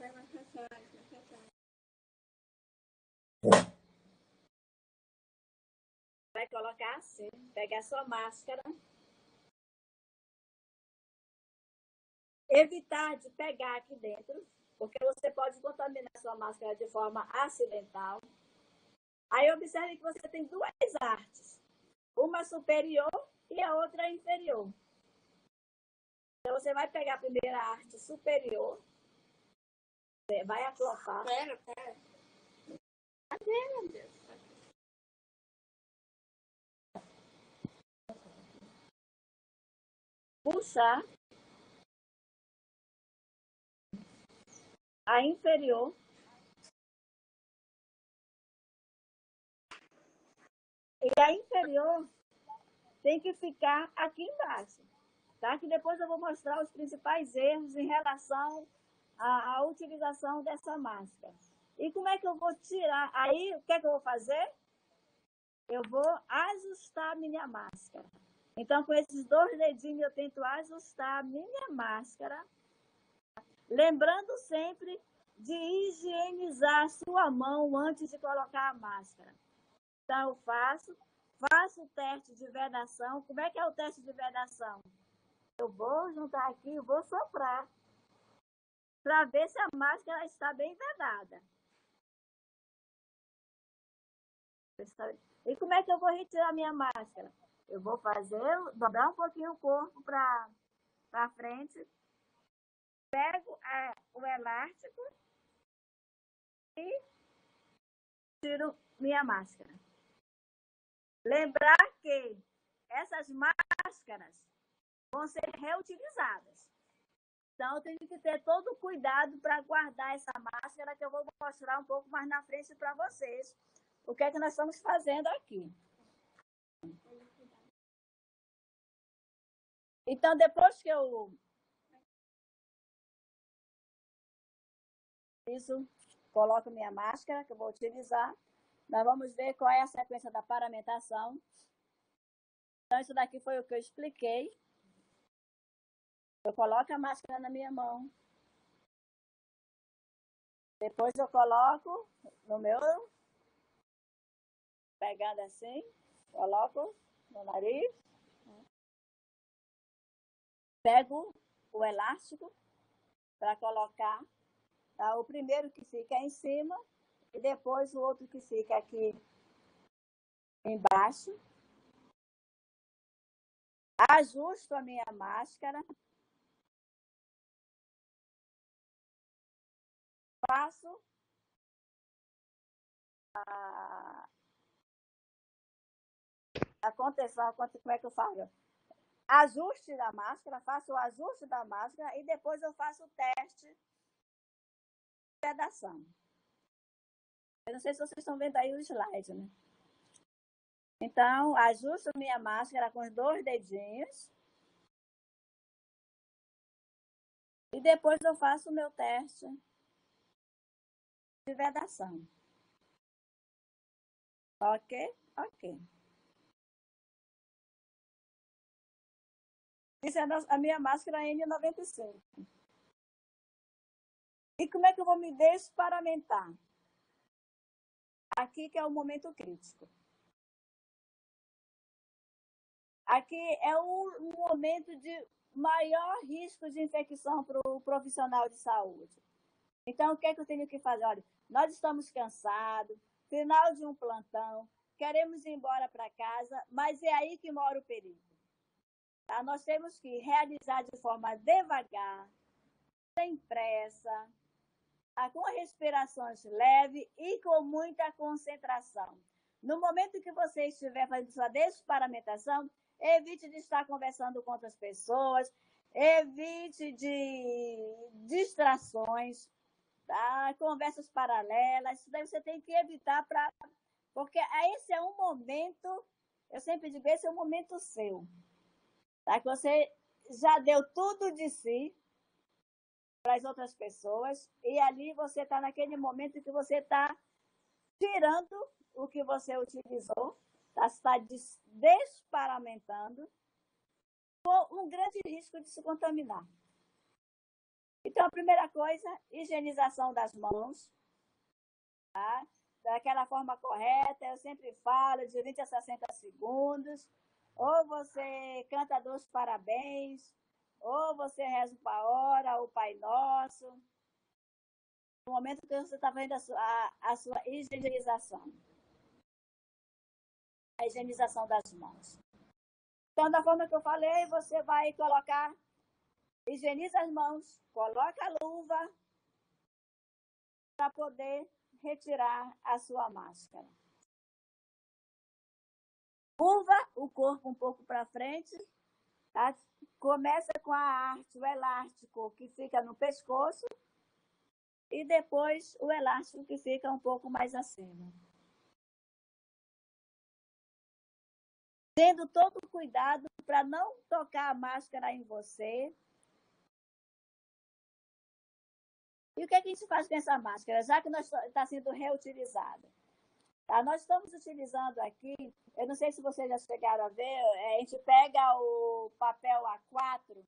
Vai colocar assim, pegar a sua máscara. Evitar de pegar aqui dentro, porque você pode contaminar a sua máscara de forma acidental. Aí observe que você tem duas artes, uma superior e a outra inferior. Então você vai pegar a primeira arte superior, vai acoplar. Pera. Cadê, meu Deus? Puxar a inferior. E a inferior tem que ficar aqui embaixo, tá? Que depois eu vou mostrar os principais erros em relação à utilização dessa máscara. E como é que eu vou tirar? Aí, o que é que eu vou fazer? Eu vou ajustar a minha máscara. Então, com esses dois dedinhos, eu tento ajustar a minha máscara. Lembrando sempre de higienizar a sua mão antes de colocar a máscara. Então, eu faço o teste de vedação. Como é que é o teste de vedação? Eu vou juntar aqui, eu vou soprar para ver se a máscara está bem vedada. E como é que eu vou retirar a minha máscara? Eu vou dobrar um pouquinho o corpo para frente, pego o elástico e tiro minha máscara. Lembrar que essas máscaras vão ser reutilizadas. Então, eu tenho que ter todo o cuidado para guardar essa máscara, que eu vou mostrar um pouco mais na frente para vocês o que é que nós estamos fazendo aqui. Então, depois que eu coloco minha máscara, que eu vou utilizar, nós vamos ver qual é a sequência da paramentação. Então, isso daqui foi o que eu expliquei. Eu coloco a máscara na minha mão. Depois eu coloco no meu... Pegando assim, coloco no nariz. Pego o elástico para colocar Tá? O primeiro que fica em cima e depois o outro que fica aqui embaixo. Ajusto a minha máscara. Faço a contenção, como é que eu falo? Ajuste da máscara, faço o ajuste da máscara e depois eu faço o teste de vedação. Eu não sei se vocês estão vendo aí o slide, né? Então, ajusto minha máscara com os 2 dedinhos. E depois eu faço o meu teste de vedação. Ok? Ok. Isso é a minha máscara N95. E como é que eu vou me desparamentar? Aqui que é o momento crítico. Aqui é um momento de maior risco de infecção para o profissional de saúde. Então, o que é que eu tenho que fazer? Olha, nós estamos cansados, final de um plantão, queremos ir embora para casa, mas é aí que mora o perigo. Tá? Nós temos que realizar de forma devagar, sem pressa, com respirações leves e com muita concentração. No momento que você estiver fazendo sua desparamentação, evite de estar conversando com outras pessoas, evite de distrações, tá? Conversas paralelas, isso daí você tem que evitar, porque esse é um momento, eu sempre digo, esse é um momento seu, tá? Que você já deu tudo de si para as outras pessoas e ali você está naquele momento que você está tirando o que você utilizou, está desparamentando, com um grande risco de se contaminar. Então, a primeira coisa, higienização das mãos, tá? Daquela forma correta, eu sempre falo, de 20 a 60 segundos, ou você canta 2 parabéns, ou você reza o Pai Ora, o Pai Nosso, no momento que você está fazendo a sua higienização. A higienização das mãos. Então, da forma que eu falei, você vai colocar, higieniza as mãos, coloca a luva para poder retirar a sua máscara. Curva o corpo um pouco para frente, tá? Começa com a arte, o elástico que fica no pescoço e depois o elástico que fica um pouco mais acima. Tendo todo o cuidado para não tocar a máscara em você. E o que a gente faz com essa máscara? Já que está sendo reutilizada. Tá? Nós estamos utilizando aqui, eu não sei se vocês já chegaram a ver, a gente pega o papel A4,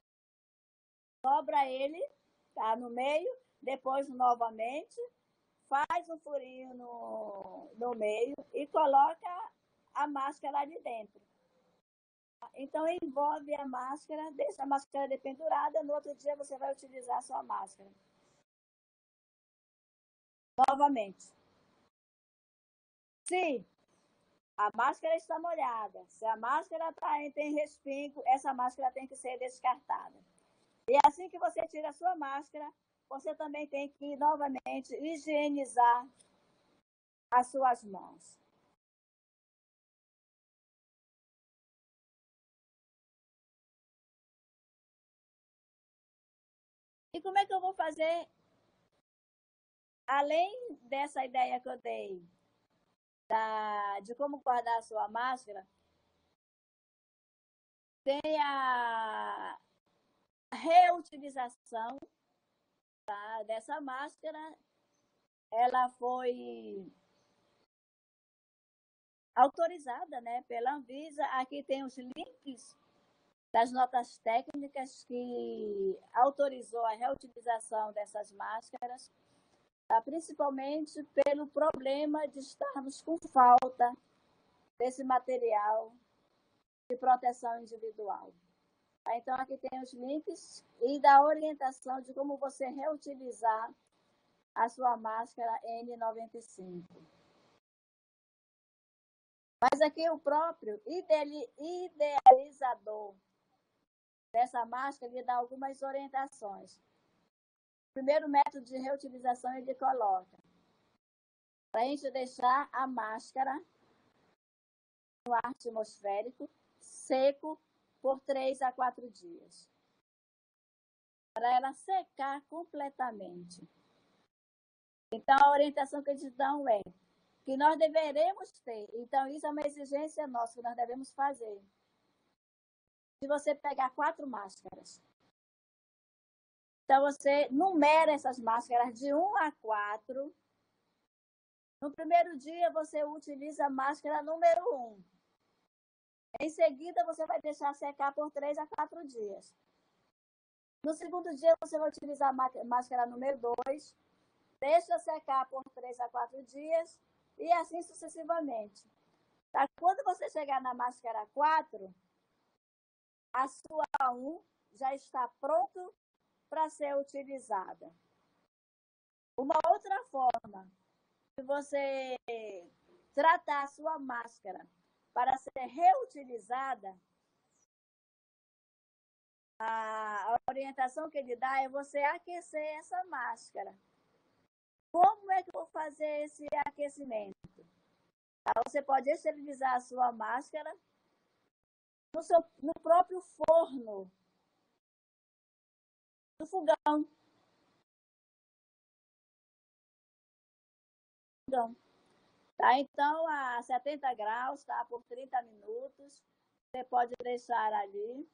dobra ele, tá, no meio, depois novamente, faz um furinho no meio e coloca a máscara ali dentro. Então, envolve a máscara, deixa a máscara dependurada, no outro dia você vai utilizar a sua máscara. Novamente. Se a máscara está molhada, se a máscara tem respingo, essa máscara tem que ser descartada. E assim que você tira a sua máscara, você também tem que, novamente, higienizar as suas mãos. E como é que eu vou fazer, além dessa ideia que eu dei, de como guardar a sua máscara, tem a reutilização, tá, dessa máscara. Ela foi autorizada, né, pela Anvisa. Aqui tem os links das notas técnicas que autorizou a reutilização dessas máscaras, principalmente pelo problema de estarmos com falta desse material de proteção individual. Então, aqui tem os links e da orientação de como você reutilizar a sua máscara N95. Mas aqui o próprio idealizador dessa máscara lhe dá algumas orientações. O primeiro método de reutilização ele coloca para a gente deixar a máscara no ar atmosférico seco por 3 a 4 dias. Para ela secar completamente. Então, a orientação que eles dão é que nós deveremos ter. Então, isso é uma exigência nossa que nós devemos fazer. Se você pegar 4 máscaras, então você numera essas máscaras de 1 a 4. No primeiro dia, você utiliza a máscara número 1. Em seguida, você vai deixar secar por 3 a 4 dias. No segundo dia, você vai utilizar a máscara número 2, deixa secar por 3 a 4 dias e assim sucessivamente. Tá? Quando você chegar na máscara 4, a sua 1 já está pronto para ser utilizada. Uma outra forma de você tratar a sua máscara para ser reutilizada, a orientação que ele dá é você aquecer essa máscara. Como é que eu vou fazer esse aquecimento? Você pode esterilizar a sua máscara no próprio forno, no fogão. Tá? Então, a 70 graus, tá? Por 30 minutos. Você pode deixar ali.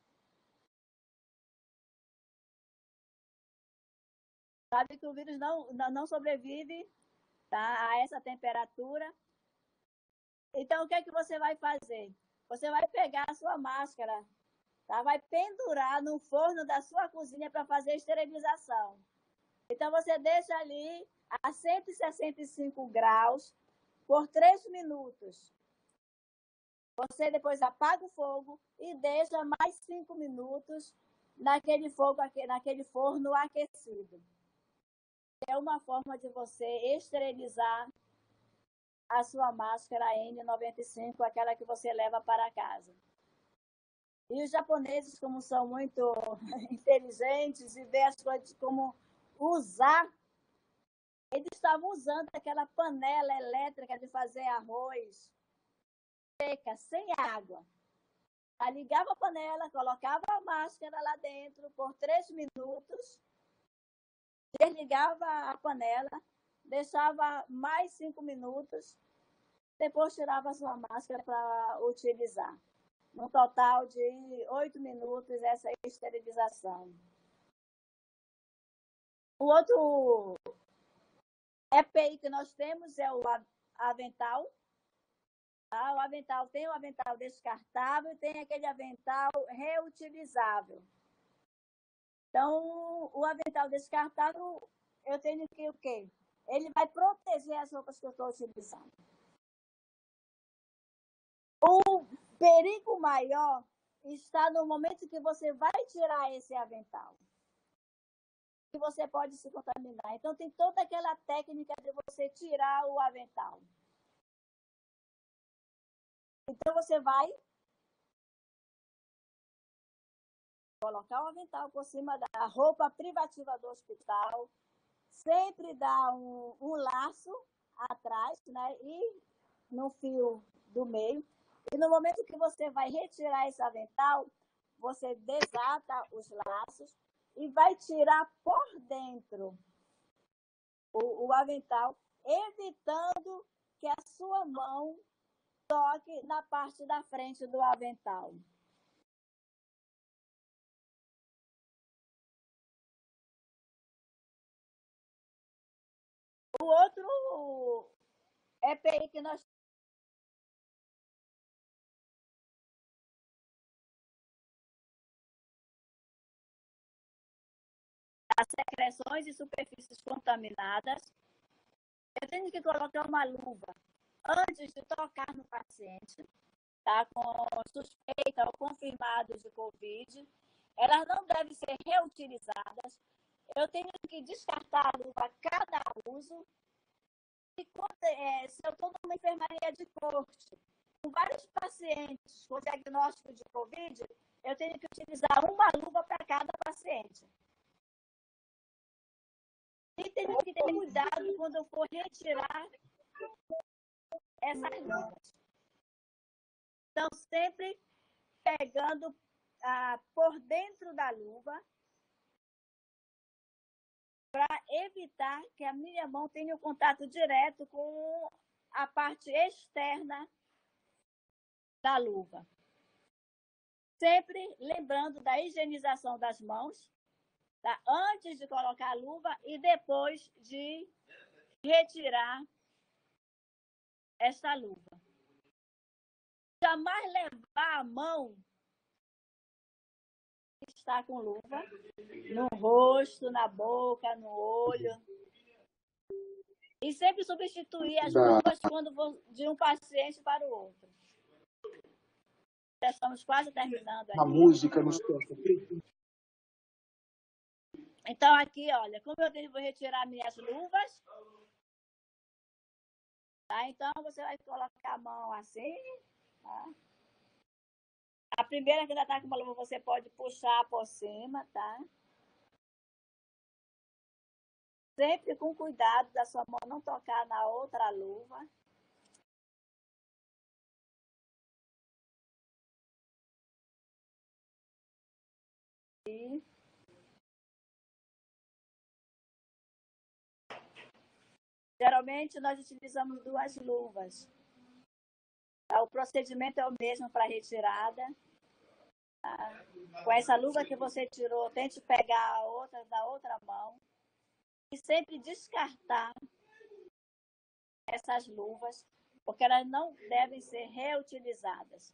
Sabe que o vírus não sobrevive, tá, a essa temperatura. Então, o que é que você vai fazer? Você vai pegar a sua máscara, tá? Vai pendurar no forno da sua cozinha para fazer a esterilização. Então, você deixa ali a 165 graus por 3 minutos. Você depois apaga o fogo e deixa mais 5 minutos naquele forno aquecido. É uma forma de você esterilizar a sua máscara N95, aquela que você leva para casa. E os japoneses, como são muito inteligentes e veem as coisas como usar, eles estavam usando aquela panela elétrica de fazer arroz seca, sem água. Aí ligava a panela, colocava a máscara lá dentro por 3 minutos, desligava a panela, deixava mais 5 minutos, depois tirava a sua máscara para utilizar. No total de 8 minutos, essa esterilização. O outro EPI que nós temos é o avental. Tá? O avental tem o avental descartável e tem aquele avental reutilizável. Então, o avental descartável, eu tenho que o quê? Ele vai proteger as roupas que eu estou utilizando. O perigo maior está no momento que você vai tirar esse avental. Que você pode se contaminar. Então, tem toda aquela técnica de você tirar o avental. Então, você vai colocar o avental por cima da roupa privativa do hospital, sempre dá um laço atrás, né? E no fio do meio. E no momento que você vai retirar esse avental, você desata os laços e vai tirar por dentro o avental, evitando que a sua mão toque na parte da frente do avental. O outro EPI que nós as secreções e superfícies contaminadas, eu tenho que colocar uma luva antes de tocar no paciente, tá? Com suspeita ou confirmado de Covid. Elas não devem ser reutilizadas. eu tenho que descartar a luva a cada uso. E se eu estou numa enfermaria de corte, com vários pacientes com diagnóstico de Covid, eu tenho que utilizar uma luva para cada paciente. E tenho que ter cuidado quando eu for retirar essas luvas. Então, sempre pegando por dentro da luva, para evitar que a minha mão tenha um contato direto com a parte externa da luva. Sempre lembrando da higienização das mãos, tá? Antes de colocar a luva e depois de retirar essa luva. Jamais levar a mão que está com luva no rosto, na boca, no olho. E sempre substituir as luvas quando vou de um paciente para o outro. Já estamos quase terminando aqui. A música nos toca. Então, aqui, olha, como eu devo retirar minhas luvas, tá? Então, você vai colocar a mão assim, tá? A primeira que ainda está com uma luva, você pode puxar por cima, tá? Sempre com cuidado da sua mão não tocar na outra luva. E geralmente nós utilizamos 2 luvas. O procedimento é o mesmo para retirada. Tá? Com essa luva que você tirou, tente pegar a outra da outra mão e sempre descartar essas luvas, porque elas não devem ser reutilizadas.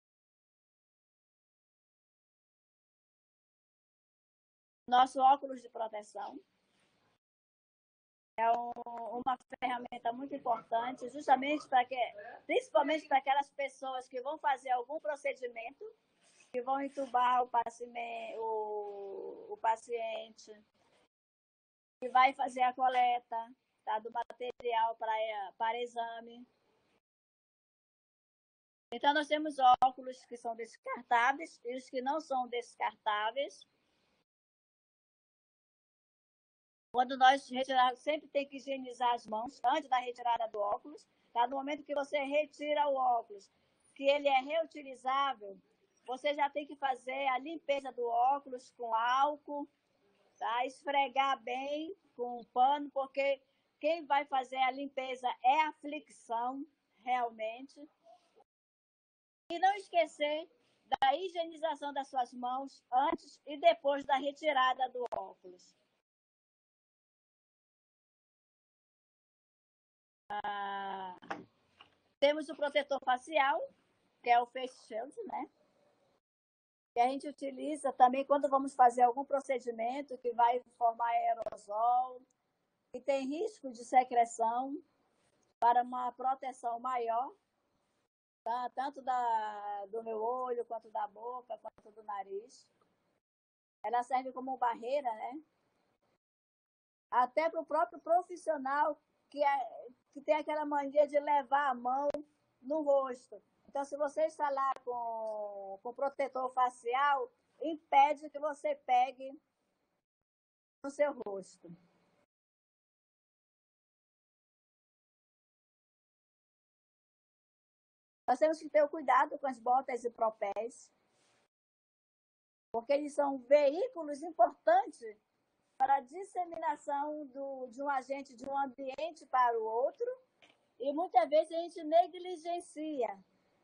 Nosso óculos de proteção é uma ferramenta muito importante, justamente principalmente para aquelas pessoas que vão fazer algum procedimento, que vão entubar o paciente, que vai fazer a coleta, tá, do material para exame. Então, nós temos óculos que são descartáveis e os que não são descartáveis. Quando nós retirarmos, sempre tem que higienizar as mãos antes da retirada do óculos. Tá? No momento que você retira o óculos, que ele é reutilizável, você já tem que fazer a limpeza do óculos com álcool, tá? Esfregar bem com um pano, porque quem vai fazer a limpeza é a fricção, realmente. E não esquecer da higienização das suas mãos antes e depois da retirada do óculos. Temos o protetor facial, que é o Face Shield, né? Que a gente utiliza também quando vamos fazer algum procedimento que vai formar aerosol, que tem risco de secreção, para uma proteção maior, tá? Tanto do meu olho, quanto da boca, quanto do nariz. Ela serve como barreira, né? Até para o próprio profissional que tem aquela mania de levar a mão no rosto. Então, se você está lá com protetor facial, impede que você pegue no seu rosto. Nós temos que ter o cuidado com as botas e propés, porque eles são veículos importantes para a disseminação de um agente de um ambiente para o outro, e muitas vezes a gente negligencia,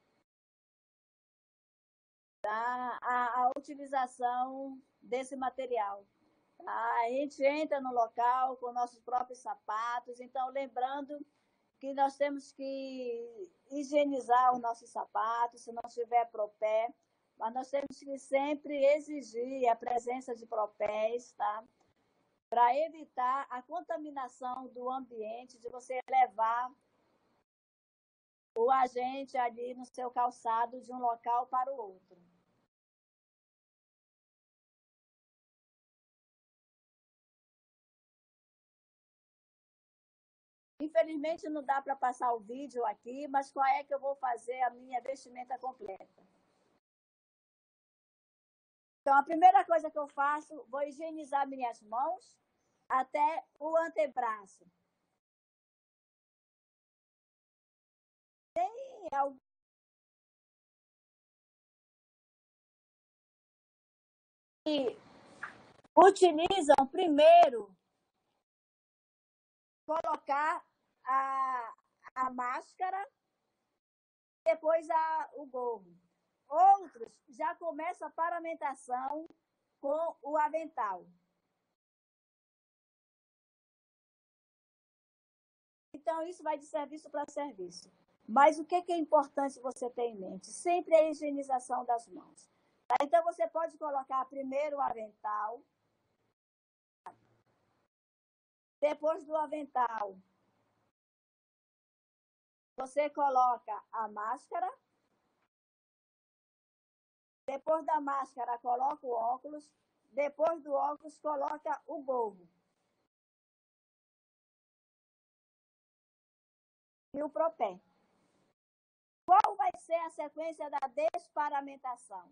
tá, a utilização desse material. Tá? A gente entra no local com nossos próprios sapatos, então lembrando que nós temos que higienizar os nossos sapatos, se não tiver propé, mas nós temos que sempre exigir a presença de propés, tá? Para evitar a contaminação do ambiente, de você levar o agente ali no seu calçado de um local para o outro. Infelizmente, não dá para passar o vídeo aqui, mas qual é que eu vou fazer a minha vestimenta completa? Então, a primeira coisa que eu faço, vou higienizar minhas mãos até o antebraço. Tem algum que utilizam primeiro colocar a máscara, depois o gorro. Outros já começam a paramentação com o avental. Então, isso vai de serviço para serviço. Mas o que é importante você ter em mente? Sempre a higienização das mãos. Tá? Então, você pode colocar primeiro o avental. Depois do avental, você coloca a máscara. Depois da máscara, coloca o óculos. Depois do óculos, coloca o gorro. E o propé. Qual vai ser a sequência da desparamentação?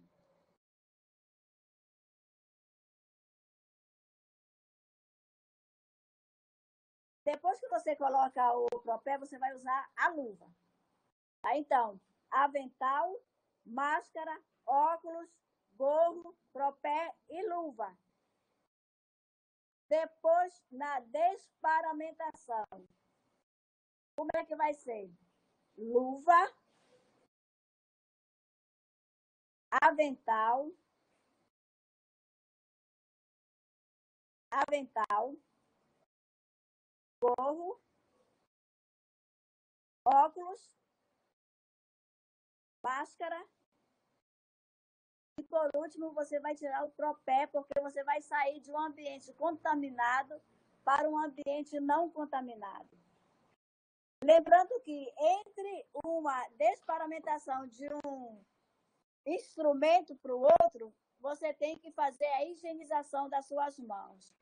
Depois que você coloca o propé, você vai usar a luva. Tá? Então, avental, máscara, óculos, gorro, propé e luva. Depois, na desparamentação, como é que vai ser? Luva, avental, gorro, óculos, máscara. E por último, você vai tirar o propé, porque você vai sair de um ambiente contaminado para um ambiente não contaminado. Lembrando que entre uma desparamentação de um instrumento para o outro, você tem que fazer a higienização das suas mãos.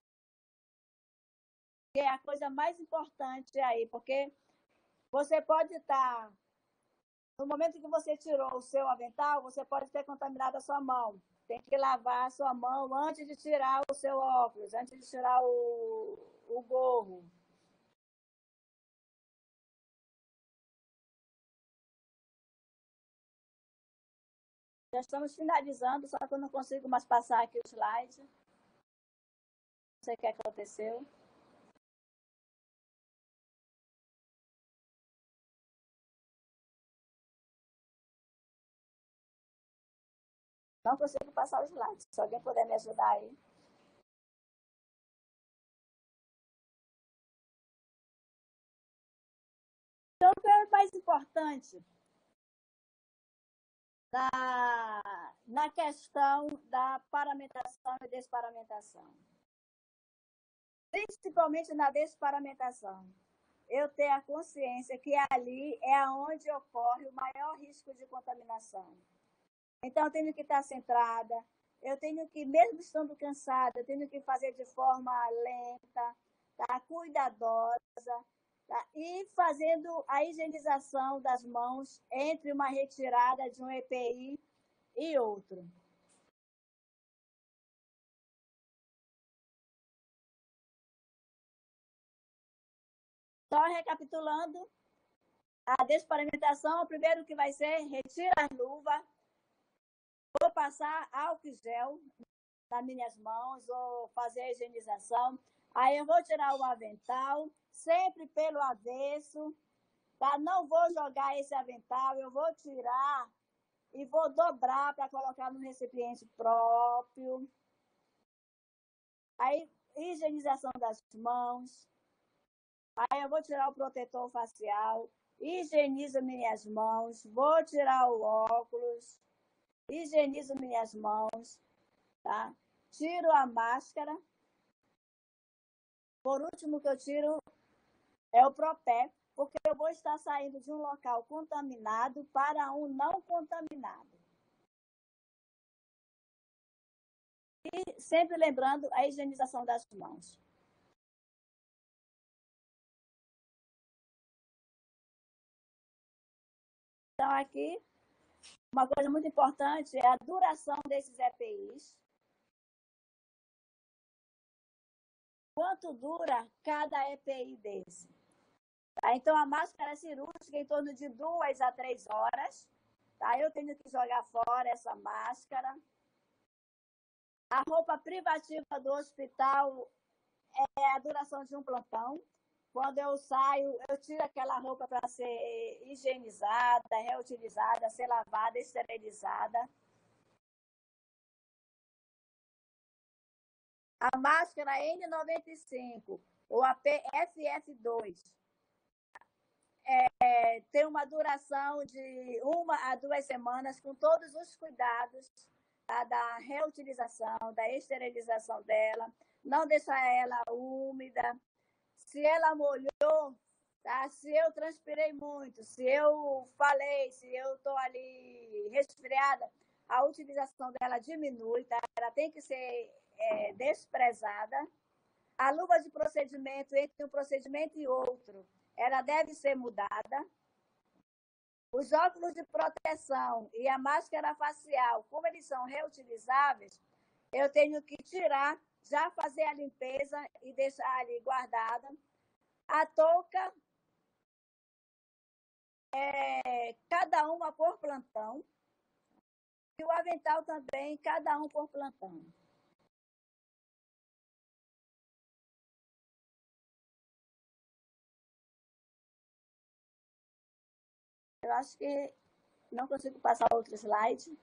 Que é a coisa mais importante aí, porque você pode estar, no momento que você tirou o seu avental, você pode ter contaminado a sua mão. Tem que lavar a sua mão antes de tirar o seu óculos, antes de tirar o gorro. Já estamos finalizando, só que eu não consigo mais passar aqui o slide. Não sei o que aconteceu. Não consigo passar o slide. Se alguém puder me ajudar aí. Então, o que é mais importante na questão da paramentação e desparamentação? Principalmente na desparamentação. Eu tenho a consciência que ali é onde ocorre o maior risco de contaminação. Então, eu tenho que estar centrada, eu tenho que, mesmo estando cansada, eu tenho que fazer de forma lenta, tá? Cuidadosa, tá? E fazendo a higienização das mãos entre uma retirada de um EPI e outro. Só recapitulando, a desparamentação, o primeiro que vai ser, retira as luvas, vou passar álcool gel nas minhas mãos, vou fazer a higienização. Aí eu vou tirar o avental, sempre pelo avesso, tá? Não vou jogar esse avental, eu vou tirar e vou dobrar para colocar no recipiente próprio. Aí, higienização das mãos. Aí eu vou tirar o protetor facial, higienizo minhas mãos, vou tirar o óculos, higienizo minhas mãos, tá? Tiro a máscara. Por último que eu tiro é o propé, porque eu vou estar saindo de um local contaminado para um não contaminado. E sempre lembrando a higienização das mãos. Então, aqui, uma coisa muito importante é a duração desses EPIs. Quanto dura cada EPI desse? Tá? Então, a máscara cirúrgica em torno de 2 a 3 horas. Tá? Eu tenho que jogar fora essa máscara. A roupa privativa do hospital é a duração de um plantão. Quando eu saio, eu tiro aquela roupa para ser higienizada, reutilizada, ser lavada, esterilizada. A máscara N95 ou a PFF2 tem uma duração de 1 a 2 semanas, com todos os cuidados, tá? Da reutilização, da esterilização dela, não deixar ela úmida. Se ela molhou, tá? Se eu transpirei muito, se eu falei, se eu estou ali resfriada, a utilização dela diminui, tá? Ela tem que ser desprezada. A luva de procedimento, entre um procedimento e outro, ela deve ser mudada. Os óculos de proteção e a máscara facial, como eles são reutilizáveis, eu tenho que tirar, já fazer a limpeza e deixar ali guardada. A touca, cada uma por plantão. E o avental também, cada um por plantão. Eu acho que não consigo passar outro slide.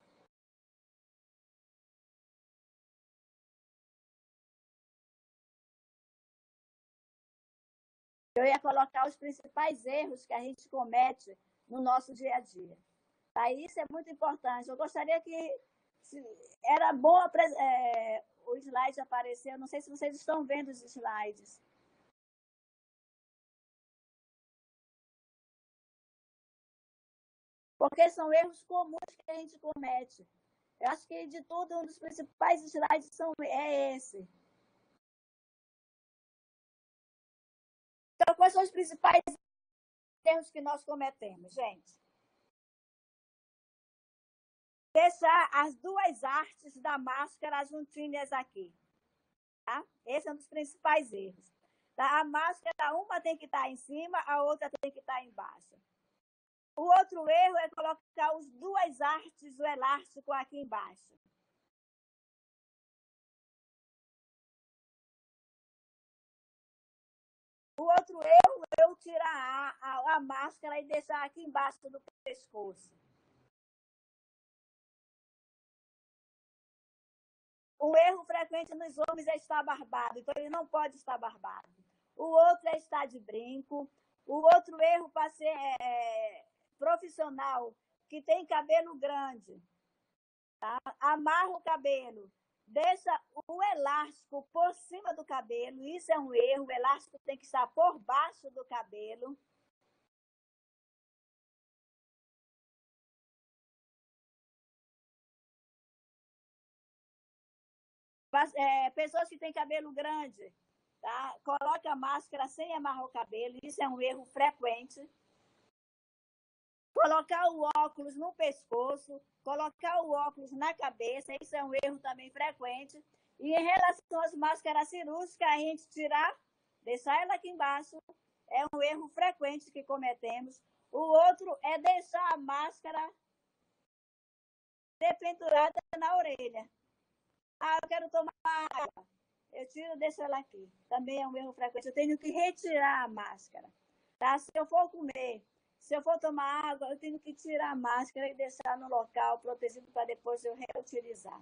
Eu ia colocar os principais erros que a gente comete no nosso dia a dia. Tá? Isso é muito importante. Eu gostaria que era bom o slide aparecer. Eu não sei se vocês estão vendo os slides. Porque são erros comuns que a gente comete. Eu acho que, de tudo, um dos principais slides é esse. Então, quais são os principais erros que nós cometemos, gente? Deixar as duas hastes da máscara juntinhas aqui. Tá? Esse é um dos principais erros. Tá? A máscara, uma tem que estar em cima, a outra tem que estar embaixo. O outro erro é colocar as duas hastes do elástico aqui embaixo. O outro erro é eu tirar a máscara e deixar aqui embaixo do pescoço. O erro frequente nos homens é estar barbado, então ele não pode estar barbado. O outro é estar de brinco. O outro erro para ser profissional, que tem cabelo grande, tá? Amarra o cabelo, deixa o elástico por cima do cabelo, isso é um erro, o elástico tem que estar por baixo do cabelo. Pessoas que têm cabelo grande, tá? Coloca a máscara sem amarrar o cabelo, isso é um erro frequente. Colocar o óculos no pescoço, colocar o óculos na cabeça, isso é um erro também frequente. E em relação às máscaras cirúrgicas, a gente tirar, deixar ela aqui embaixo, é um erro frequente que cometemos. O outro é deixar a máscara pendurada na orelha. Ah, eu quero tomar água. Eu tiro e deixo ela aqui. Também é um erro frequente. Eu tenho que retirar a máscara. Tá? Se eu for comer, se eu for tomar água, eu tenho que tirar a máscara e deixar no local protegido para depois eu reutilizar.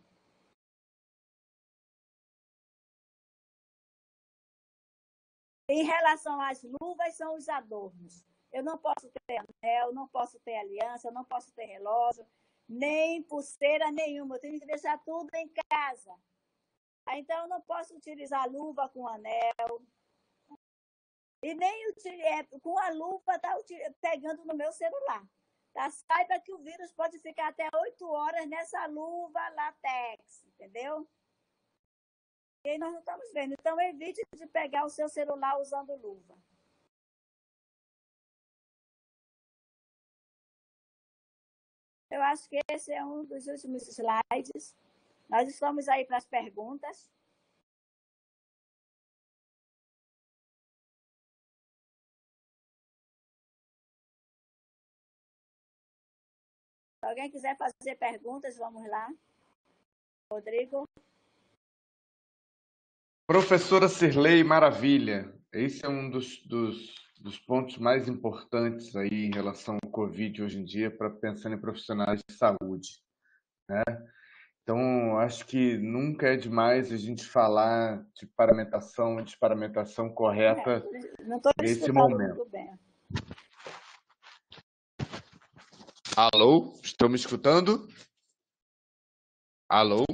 Em relação às luvas, são os adornos. Eu não posso ter anel, não posso ter aliança, não posso ter relógio, nem pulseira nenhuma. Eu tenho que deixar tudo em casa. Então, eu não posso utilizar luva com anel. E nem com a luva tá pegando no meu celular. Tá? Saiba que o vírus pode ficar até 8 horas nessa luva látex, entendeu? E aí nós não estamos vendo. Então, evite de pegar o seu celular usando luva. Eu acho que esse é um dos últimos slides. Nós estamos aí para as perguntas. Se alguém quiser fazer perguntas, vamos lá. Rodrigo? Professora Cirlei, maravilha. Esse é um dos pontos mais importantes aí em relação ao Covid hoje em dia, para pensando em profissionais de saúde, né? Então, acho que nunca é demais a gente falar de paramentação e desparamentação correta Não estou nesse escutando momento. muito bem. Alô? Estão me escutando? Alô?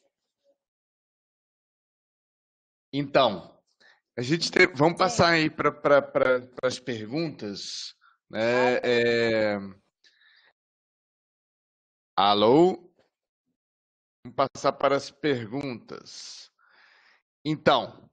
Então, vamos passar aí para as perguntas, né? Alô? Vamos passar para as perguntas. Então,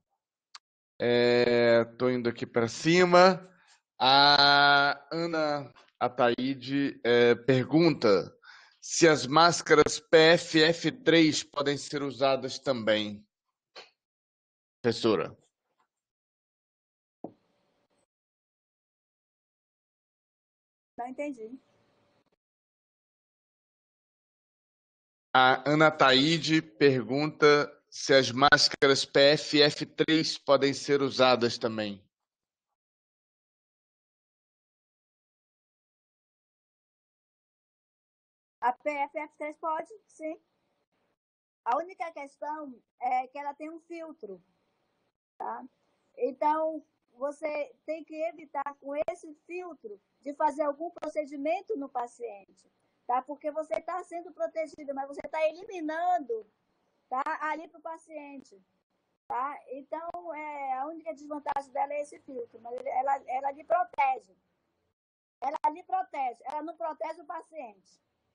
estou indo aqui para cima. A Ana Ataíde pergunta se as máscaras PFF3 podem ser usadas também. Professora. Não entendi. A Ana Taide pergunta se as máscaras PFF3 podem ser usadas também. A PFF3 pode, sim. A única questão é que ela tem um filtro, tá? Então, você tem que evitar com esse filtro de fazer algum procedimento no paciente, tá? Porque você está sendo protegido, mas você está eliminando, tá? Ali para o paciente, tá? Então, a única desvantagem dela é esse filtro, mas ela lhe protege. Ela lhe protege, ela não protege o paciente.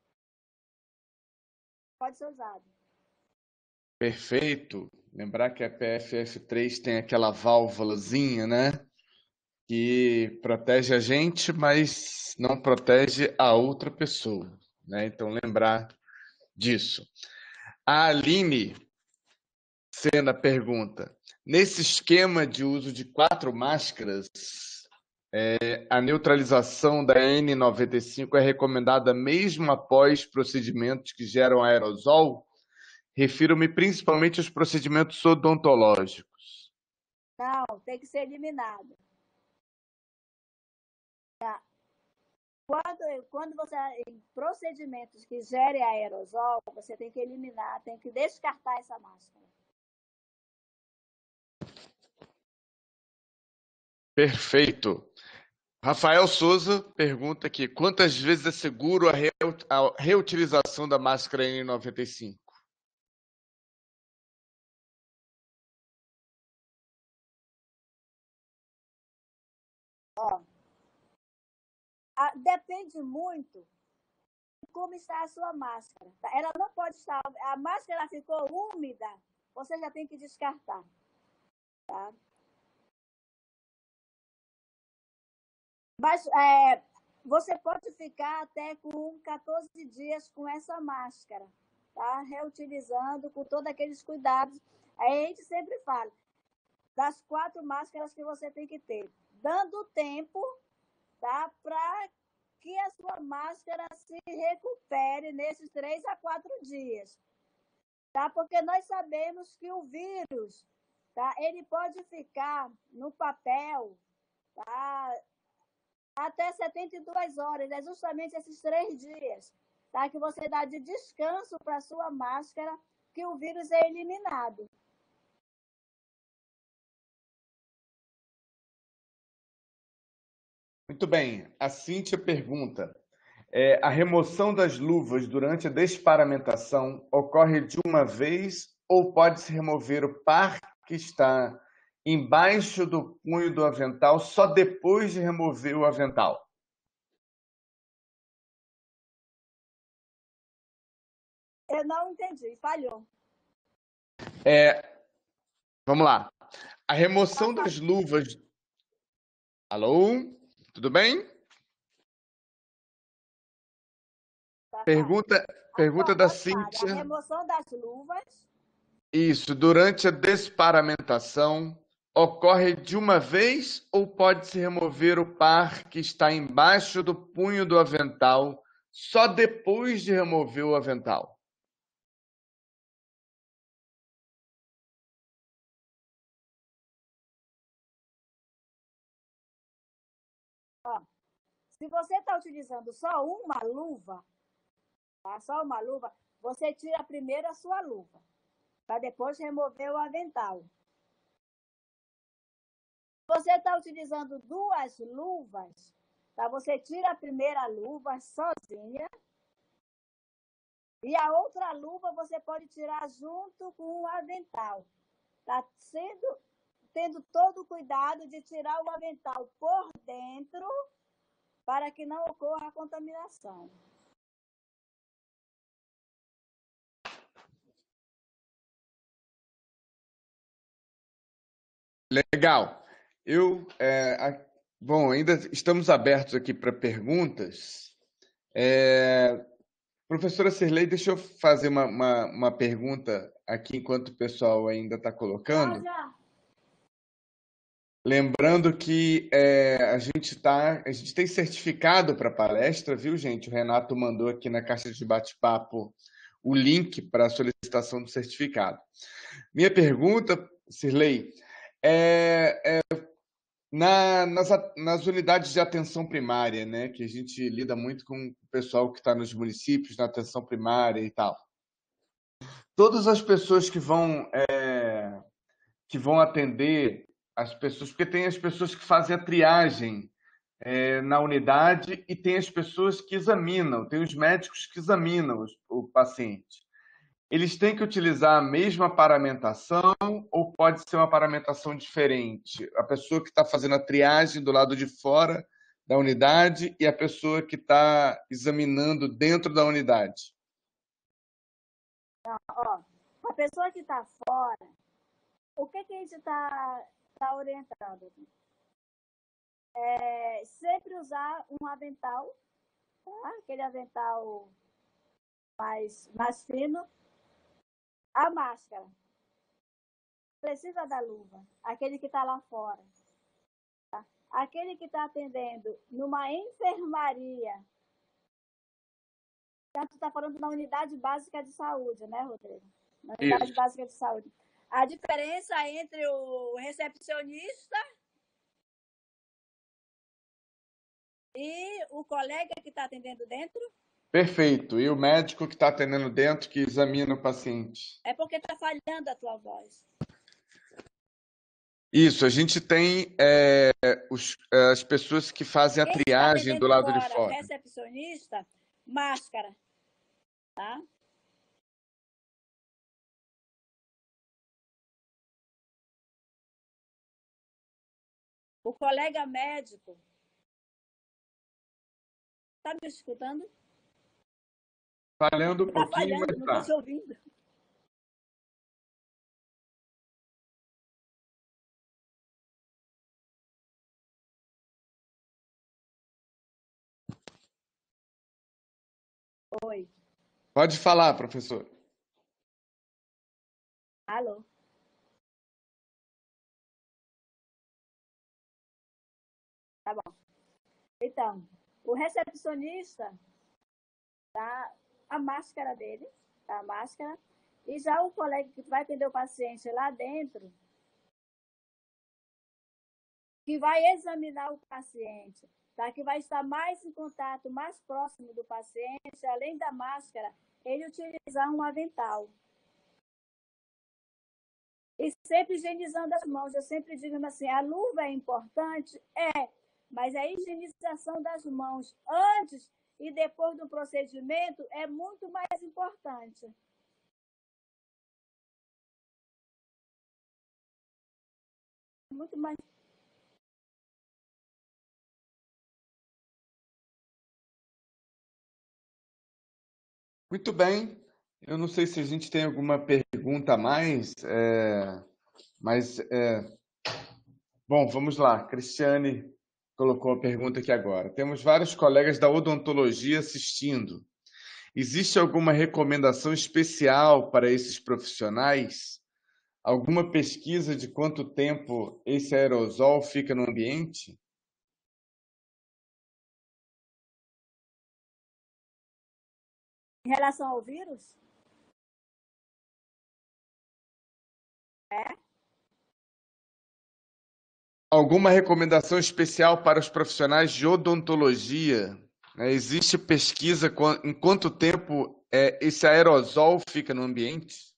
Pode ser usado. Perfeito. Lembrar que a PFF3 tem aquela válvulazinha, né? Que protege a gente, mas não protege a outra pessoa, né? Então, lembrar disso. A Aline Sena pergunta: nesse esquema de uso de 4 máscaras, a neutralização da N95 é recomendada mesmo após procedimentos que geram aerosol? Refiro-me principalmente aos procedimentos odontológicos. Não, tem que ser eliminado. Tá? Quando você em procedimentos que gerem aerosol, você tem que eliminar, tem que descartar essa máscara. Perfeito. Rafael Souza pergunta aqui: quantas vezes é seguro a reutilização da máscara N95? Ó, depende muito de como está a sua máscara. Tá? Ela não pode estar. A máscara ficou úmida, você já tem que descartar. Tá? Mas você pode ficar até com 14 dias com essa máscara, tá? Reutilizando com todos aqueles cuidados. Aí a gente sempre fala das 4 máscaras que você tem que ter, dando tempo, tá? Para que a sua máscara se recupere nesses 3 a 4 dias, tá? Porque nós sabemos que o vírus, tá? Ele pode ficar no papel, tá? Até 72 horas, é justamente esses 3 dias, tá? Que você dá de descanso para a sua máscara, que o vírus é eliminado. Muito bem. A Cíntia pergunta: a remoção das luvas durante a desparamentação ocorre de uma vez ou pode-se remover o par que está embaixo do punho do avental só depois de remover o avental? Eu não entendi, falhou. Vamos lá. A remoção das luvas. Alô? Tudo bem? Tá Pergunta da A Cíntia. remoção das luvas. Isso, durante a desparamentação, ocorre de uma vez ou pode-se remover o par que está embaixo do punho do avental só depois de remover o avental? Ó, se você está utilizando só uma luva, tá? Só uma luva, você tira primeiro a sua luva, para depois remover o avental. Se você está utilizando duas luvas, tá? Você tira a primeira luva sozinha e a outra luva você pode tirar junto com o avental. Tá tendo todo o cuidado de tirar o avental por dentro para que não ocorra a contaminação. Legal. Bom, ainda estamos abertos aqui para perguntas. Professora Cirlei, deixa eu fazer uma pergunta aqui enquanto o pessoal ainda está colocando. Já. Lembrando que a gente tem certificado para palestra, viu, gente? O Renato mandou aqui na caixa de bate-papo o link para a solicitação do certificado. Minha pergunta, Cirlei, nas unidades de atenção primária, né, que a gente lida muito com o pessoal que está nos municípios, na atenção primária e tal. Todas as pessoas que vão atender as pessoas, porque tem as pessoas que fazem a triagem na unidade e tem as pessoas que examinam, tem os médicos que examinam o paciente. Eles têm que utilizar a mesma paramentação ou pode ser uma paramentação diferente? A pessoa que está fazendo a triagem do lado de fora da unidade e a pessoa que está examinando dentro da unidade. Ó, a pessoa que está fora, o que a gente está orientando? Sempre usar um avental, tá? Aquele avental mais fino. A máscara. Precisa da luva. Aquele que está lá fora. Tá? Aquele que está atendendo numa enfermaria. Tu está falando na unidade básica de saúde, né, Rodrigo? Na unidade básica de saúde. A diferença entre o recepcionista e o colega que está atendendo dentro? Perfeito. E o médico que está atendendo dentro, que examina o paciente? É porque está falhando a tua voz. Isso, a gente tem as pessoas que fazem a triagem do lado de fora. Recepcionista, máscara, tá? O colega médico, tá me escutando? Falhando um pouquinho, falhando, mas não tá. estou te ouvindo. Oi. Pode falar, professor. Alô? Tá bom. Então, o recepcionista, tá? A máscara dele, tá? A máscara. E já o colega que vai atender o paciente lá dentro, que vai examinar o paciente, tá? Que vai estar mais em contato, mais próximo do paciente, além da máscara, ele utilizar um avental. E sempre higienizando as mãos. Eu sempre digo assim, a luva é importante? Mas a higienização das mãos antes e depois do procedimento é muito mais importante. Muito mais. Muito bem. Eu não sei se a gente tem alguma pergunta a mais, mas bom, vamos lá. Cristiane colocou a pergunta aqui agora. Temos vários colegas da odontologia assistindo. existe alguma recomendação especial para esses profissionais? Alguma pesquisa de quanto tempo esse aerosol fica no ambiente? Em relação ao vírus? É? Alguma recomendação especial para os profissionais de odontologia? Existe pesquisa em quanto tempo esse aerosol fica no ambiente?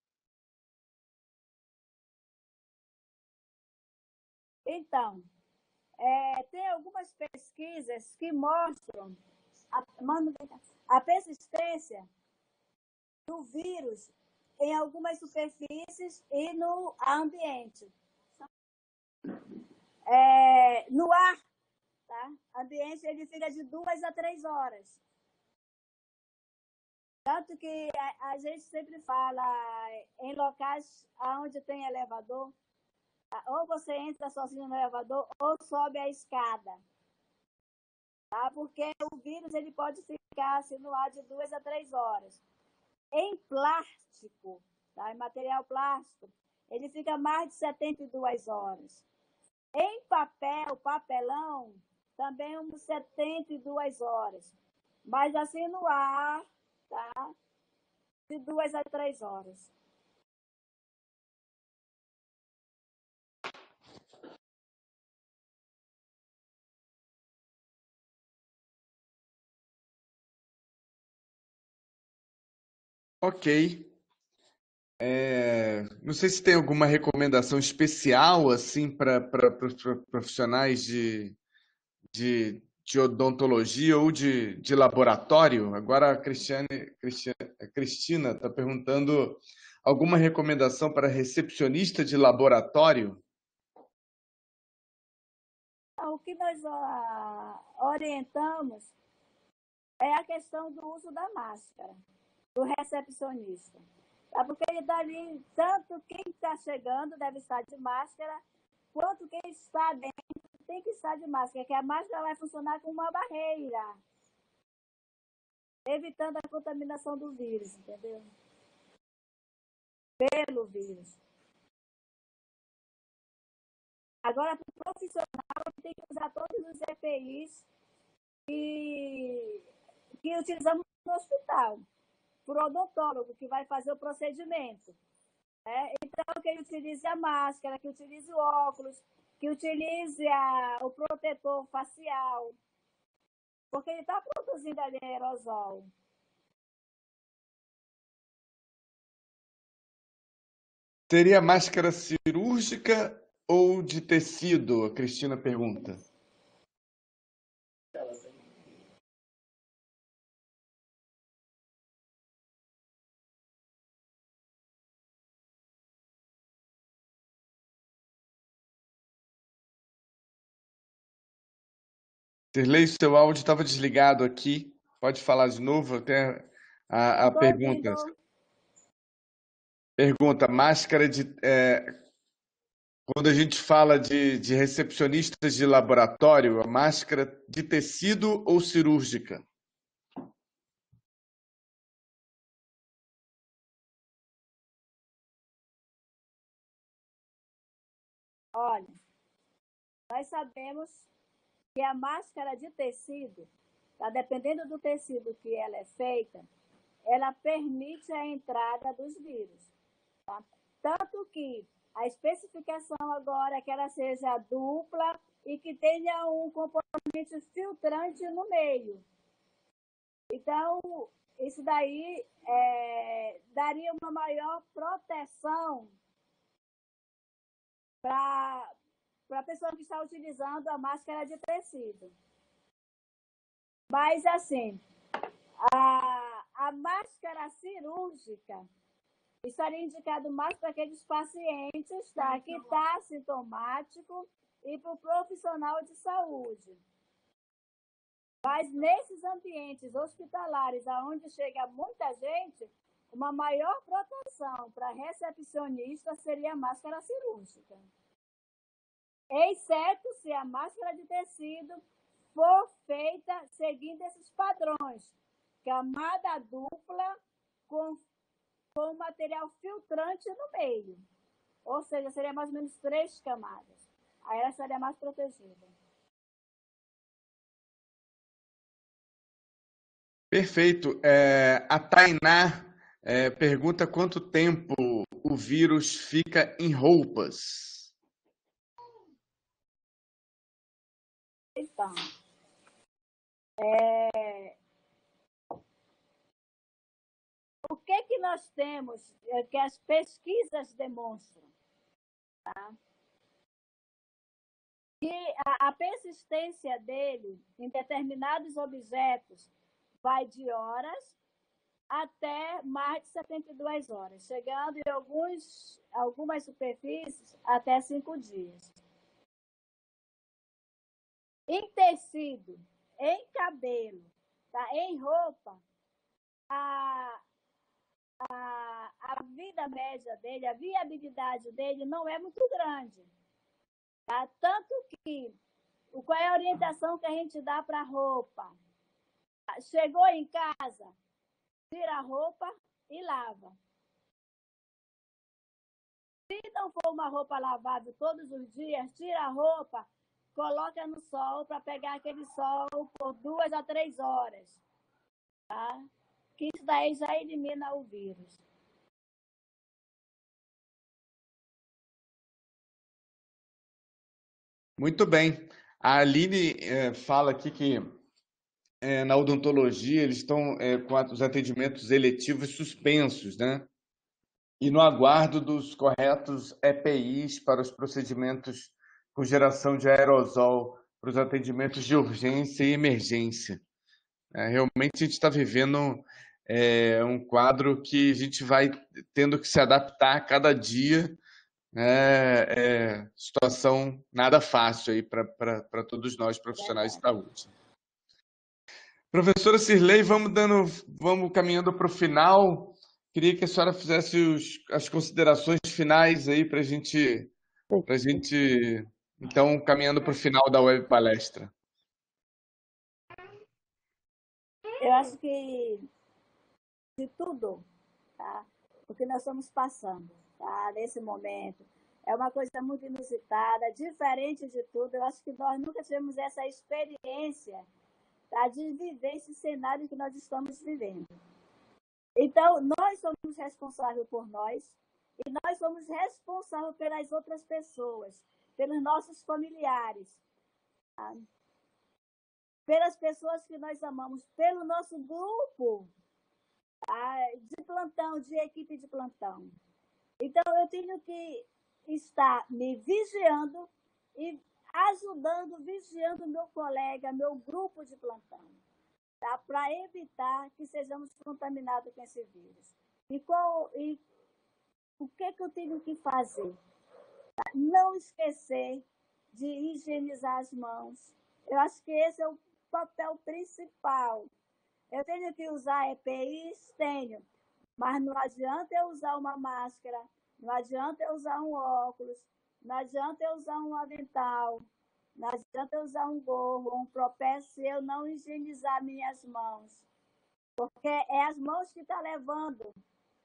Então, tem algumas pesquisas que mostram a persistência do vírus em algumas superfícies e no ambiente. No ar, tá? Ambiente, ele fica de 2 a 3 horas. Tanto que a gente sempre fala em locais onde tem elevador, tá? Ou você entra sozinho no elevador ou sobe a escada. Tá? Porque o vírus ele pode ficar assim, no ar de 2 a 3 horas. Em plástico, tá? Em material plástico, ele fica mais de 72 horas. Em papelão, também uns 72 horas. Mas assim no ar, tá? De 2 a 3 horas. Ok. Não sei se tem alguma recomendação especial assim para os profissionais de odontologia ou de laboratório. Agora a Cristina está perguntando alguma recomendação para recepcionista de laboratório? O que nós orientamos é a questão do uso da máscara, do recepcionista. Tá? Porque ele dali, tanto quem está chegando deve estar de máscara, quanto quem está dentro tem que estar de máscara, que a máscara vai funcionar como uma barreira, evitando a contaminação do vírus, entendeu? Pelo vírus. Agora, para o profissional, ele tem que usar todos os EPIs que utilizamos no hospital. Para o odontólogo, que vai fazer o procedimento. Então, que ele utilize a máscara, que utilize o óculos, que utilize o protetor facial, porque ele está produzindo ali aerosol. Seria máscara cirúrgica ou de tecido? A Cristina pergunta. Sirlei, seu áudio estava desligado aqui. Pode falar de novo até a pergunta. Pergunta, máscara de... quando a gente fala de recepcionistas de laboratório, a máscara de tecido ou cirúrgica? Olha, nós sabemos que a máscara de tecido, tá? Dependendo do tecido que ela é feita, ela permite a entrada dos vírus. Tá? Tanto que a especificação agora é que ela seja dupla e que tenha um componente filtrante no meio. Então, isso daí daria uma maior proteção para a pessoa que está utilizando a máscara de tecido. Mas, assim, a máscara cirúrgica estaria indicado mais para aqueles pacientes, tá, que está assintomático e para o profissional de saúde. Mas nesses ambientes hospitalares, onde chega muita gente, uma maior proteção para recepcionista seria a máscara cirúrgica. Exceto se a máscara de tecido for feita seguindo esses padrões. camada dupla com material filtrante no meio. Ou seja, seria mais ou menos 3 camadas. Aí ela estaria mais protegida. Perfeito. A Tainá pergunta quanto tempo o vírus fica em roupas. Então, o que nós temos, que as pesquisas demonstram, tá? Que a persistência dele em determinados objetos vai de horas até mais de 72 horas, chegando em algumas superfícies até 5 dias. Em tecido, em cabelo, tá? Em roupa, a vida média dele, a viabilidade dele não é muito grande. Tá? Tanto que, qual é a orientação que a gente dá para a roupa? Chegou em casa, tira a roupa e lava. Se não for uma roupa lavável todos os dias, tira a roupa, coloca no sol para pegar aquele sol por 2 a 3 horas. Tá? Que isso daí já elimina o vírus. Muito bem. A Aline fala aqui que na odontologia eles estão com os atendimentos eletivos suspensos, né? E no aguardo dos corretos EPIs para os procedimentos com geração de aerosol, para os atendimentos de urgência e emergência. Realmente a gente está vivendo um quadro que a gente vai tendo que se adaptar a cada dia. Situação nada fácil aí para todos nós profissionais de saúde. Professora Cirlei, vamos caminhando para o final. Queria que a senhora fizesse as considerações finais aí para a gente, então, caminhando para o final da web palestra. Eu acho que de tudo, tá? O que nós estamos passando, tá? Nesse momento, é uma coisa muito inusitada, diferente de tudo. Eu acho que nós nunca tivemos essa experiência, tá? De viver esse cenário que nós estamos vivendo. Então, nós somos responsáveis por nós e nós somos responsáveis pelas outras pessoas, pelos nossos familiares, tá? Pelas pessoas que nós amamos, pelo nosso grupo, tá? De plantão, de equipe de plantão. Então, eu tenho que estar me vigiando e vigiando meu colega, meu grupo de plantão, tá? Para evitar que sejamos contaminados com esse vírus. E o que eu tenho que fazer? Tá? Não esquecer de higienizar as mãos. Eu acho que esse é o papel principal. Eu tenho que usar EPIs? Tenho. Mas não adianta eu usar uma máscara, não adianta eu usar um óculos, não adianta eu usar um avental, não adianta eu usar um gorro, um propé, se eu não higienizar minhas mãos. Porque é as mãos que estão levando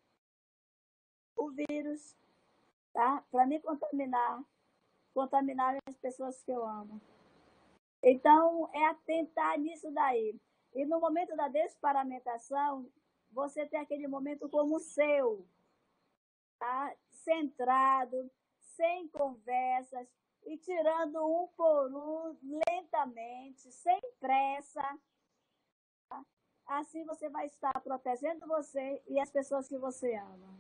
o vírus, tá? Para me contaminar as pessoas que eu amo. Então, é atentar nisso daí. E no momento da desparamentação, você tem aquele momento como seu, tá? Centrado, sem conversas, e tirando um por um, lentamente, sem pressa. Tá? Assim você vai estar protegendo você e as pessoas que você ama.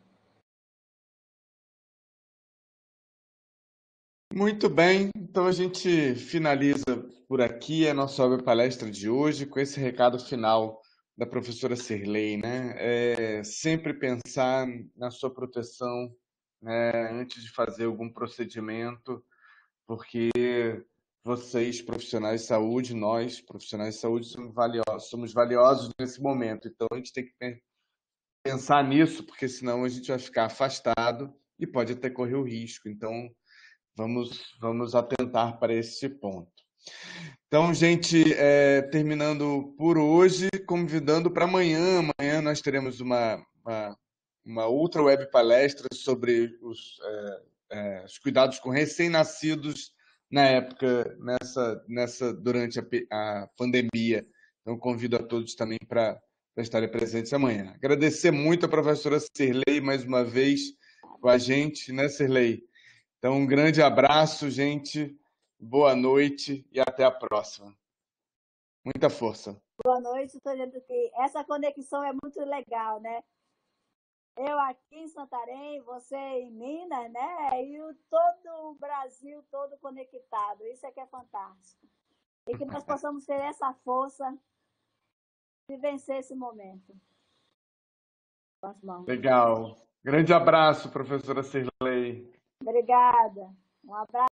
Muito bem, então a gente finaliza por aqui a nossa web palestra de hoje com esse recado final da professora Cirlei, né? Sempre pensar na sua proteção, né, antes de fazer algum procedimento, porque vocês, profissionais de saúde, nós, profissionais de saúde, somos valiosos nesse momento. Então a gente tem que pensar nisso, porque senão a gente vai ficar afastado e pode até correr o risco. Então, vamos atentar para esse ponto. Então, gente, terminando por hoje, convidando para amanhã. Amanhã nós teremos uma outra web palestra sobre os cuidados com recém-nascidos na época, durante a pandemia. Então, convido a todos também para estarem presentes amanhã. Agradecer muito a professora Cirlei mais uma vez com a gente, né, Cirlei? Então, um grande abraço, gente. Boa noite e até a próxima. Muita força. Boa noite, estou dizendo que essa conexão é muito legal, né? Eu aqui em Santarém, você em Minas, né? E todo o Brasil todo conectado. Isso é que é fantástico. E que nós possamos ter essa força de vencer esse momento. Com as mãos. Legal. Grande abraço, professora Cirlei. Obrigada. Um abraço.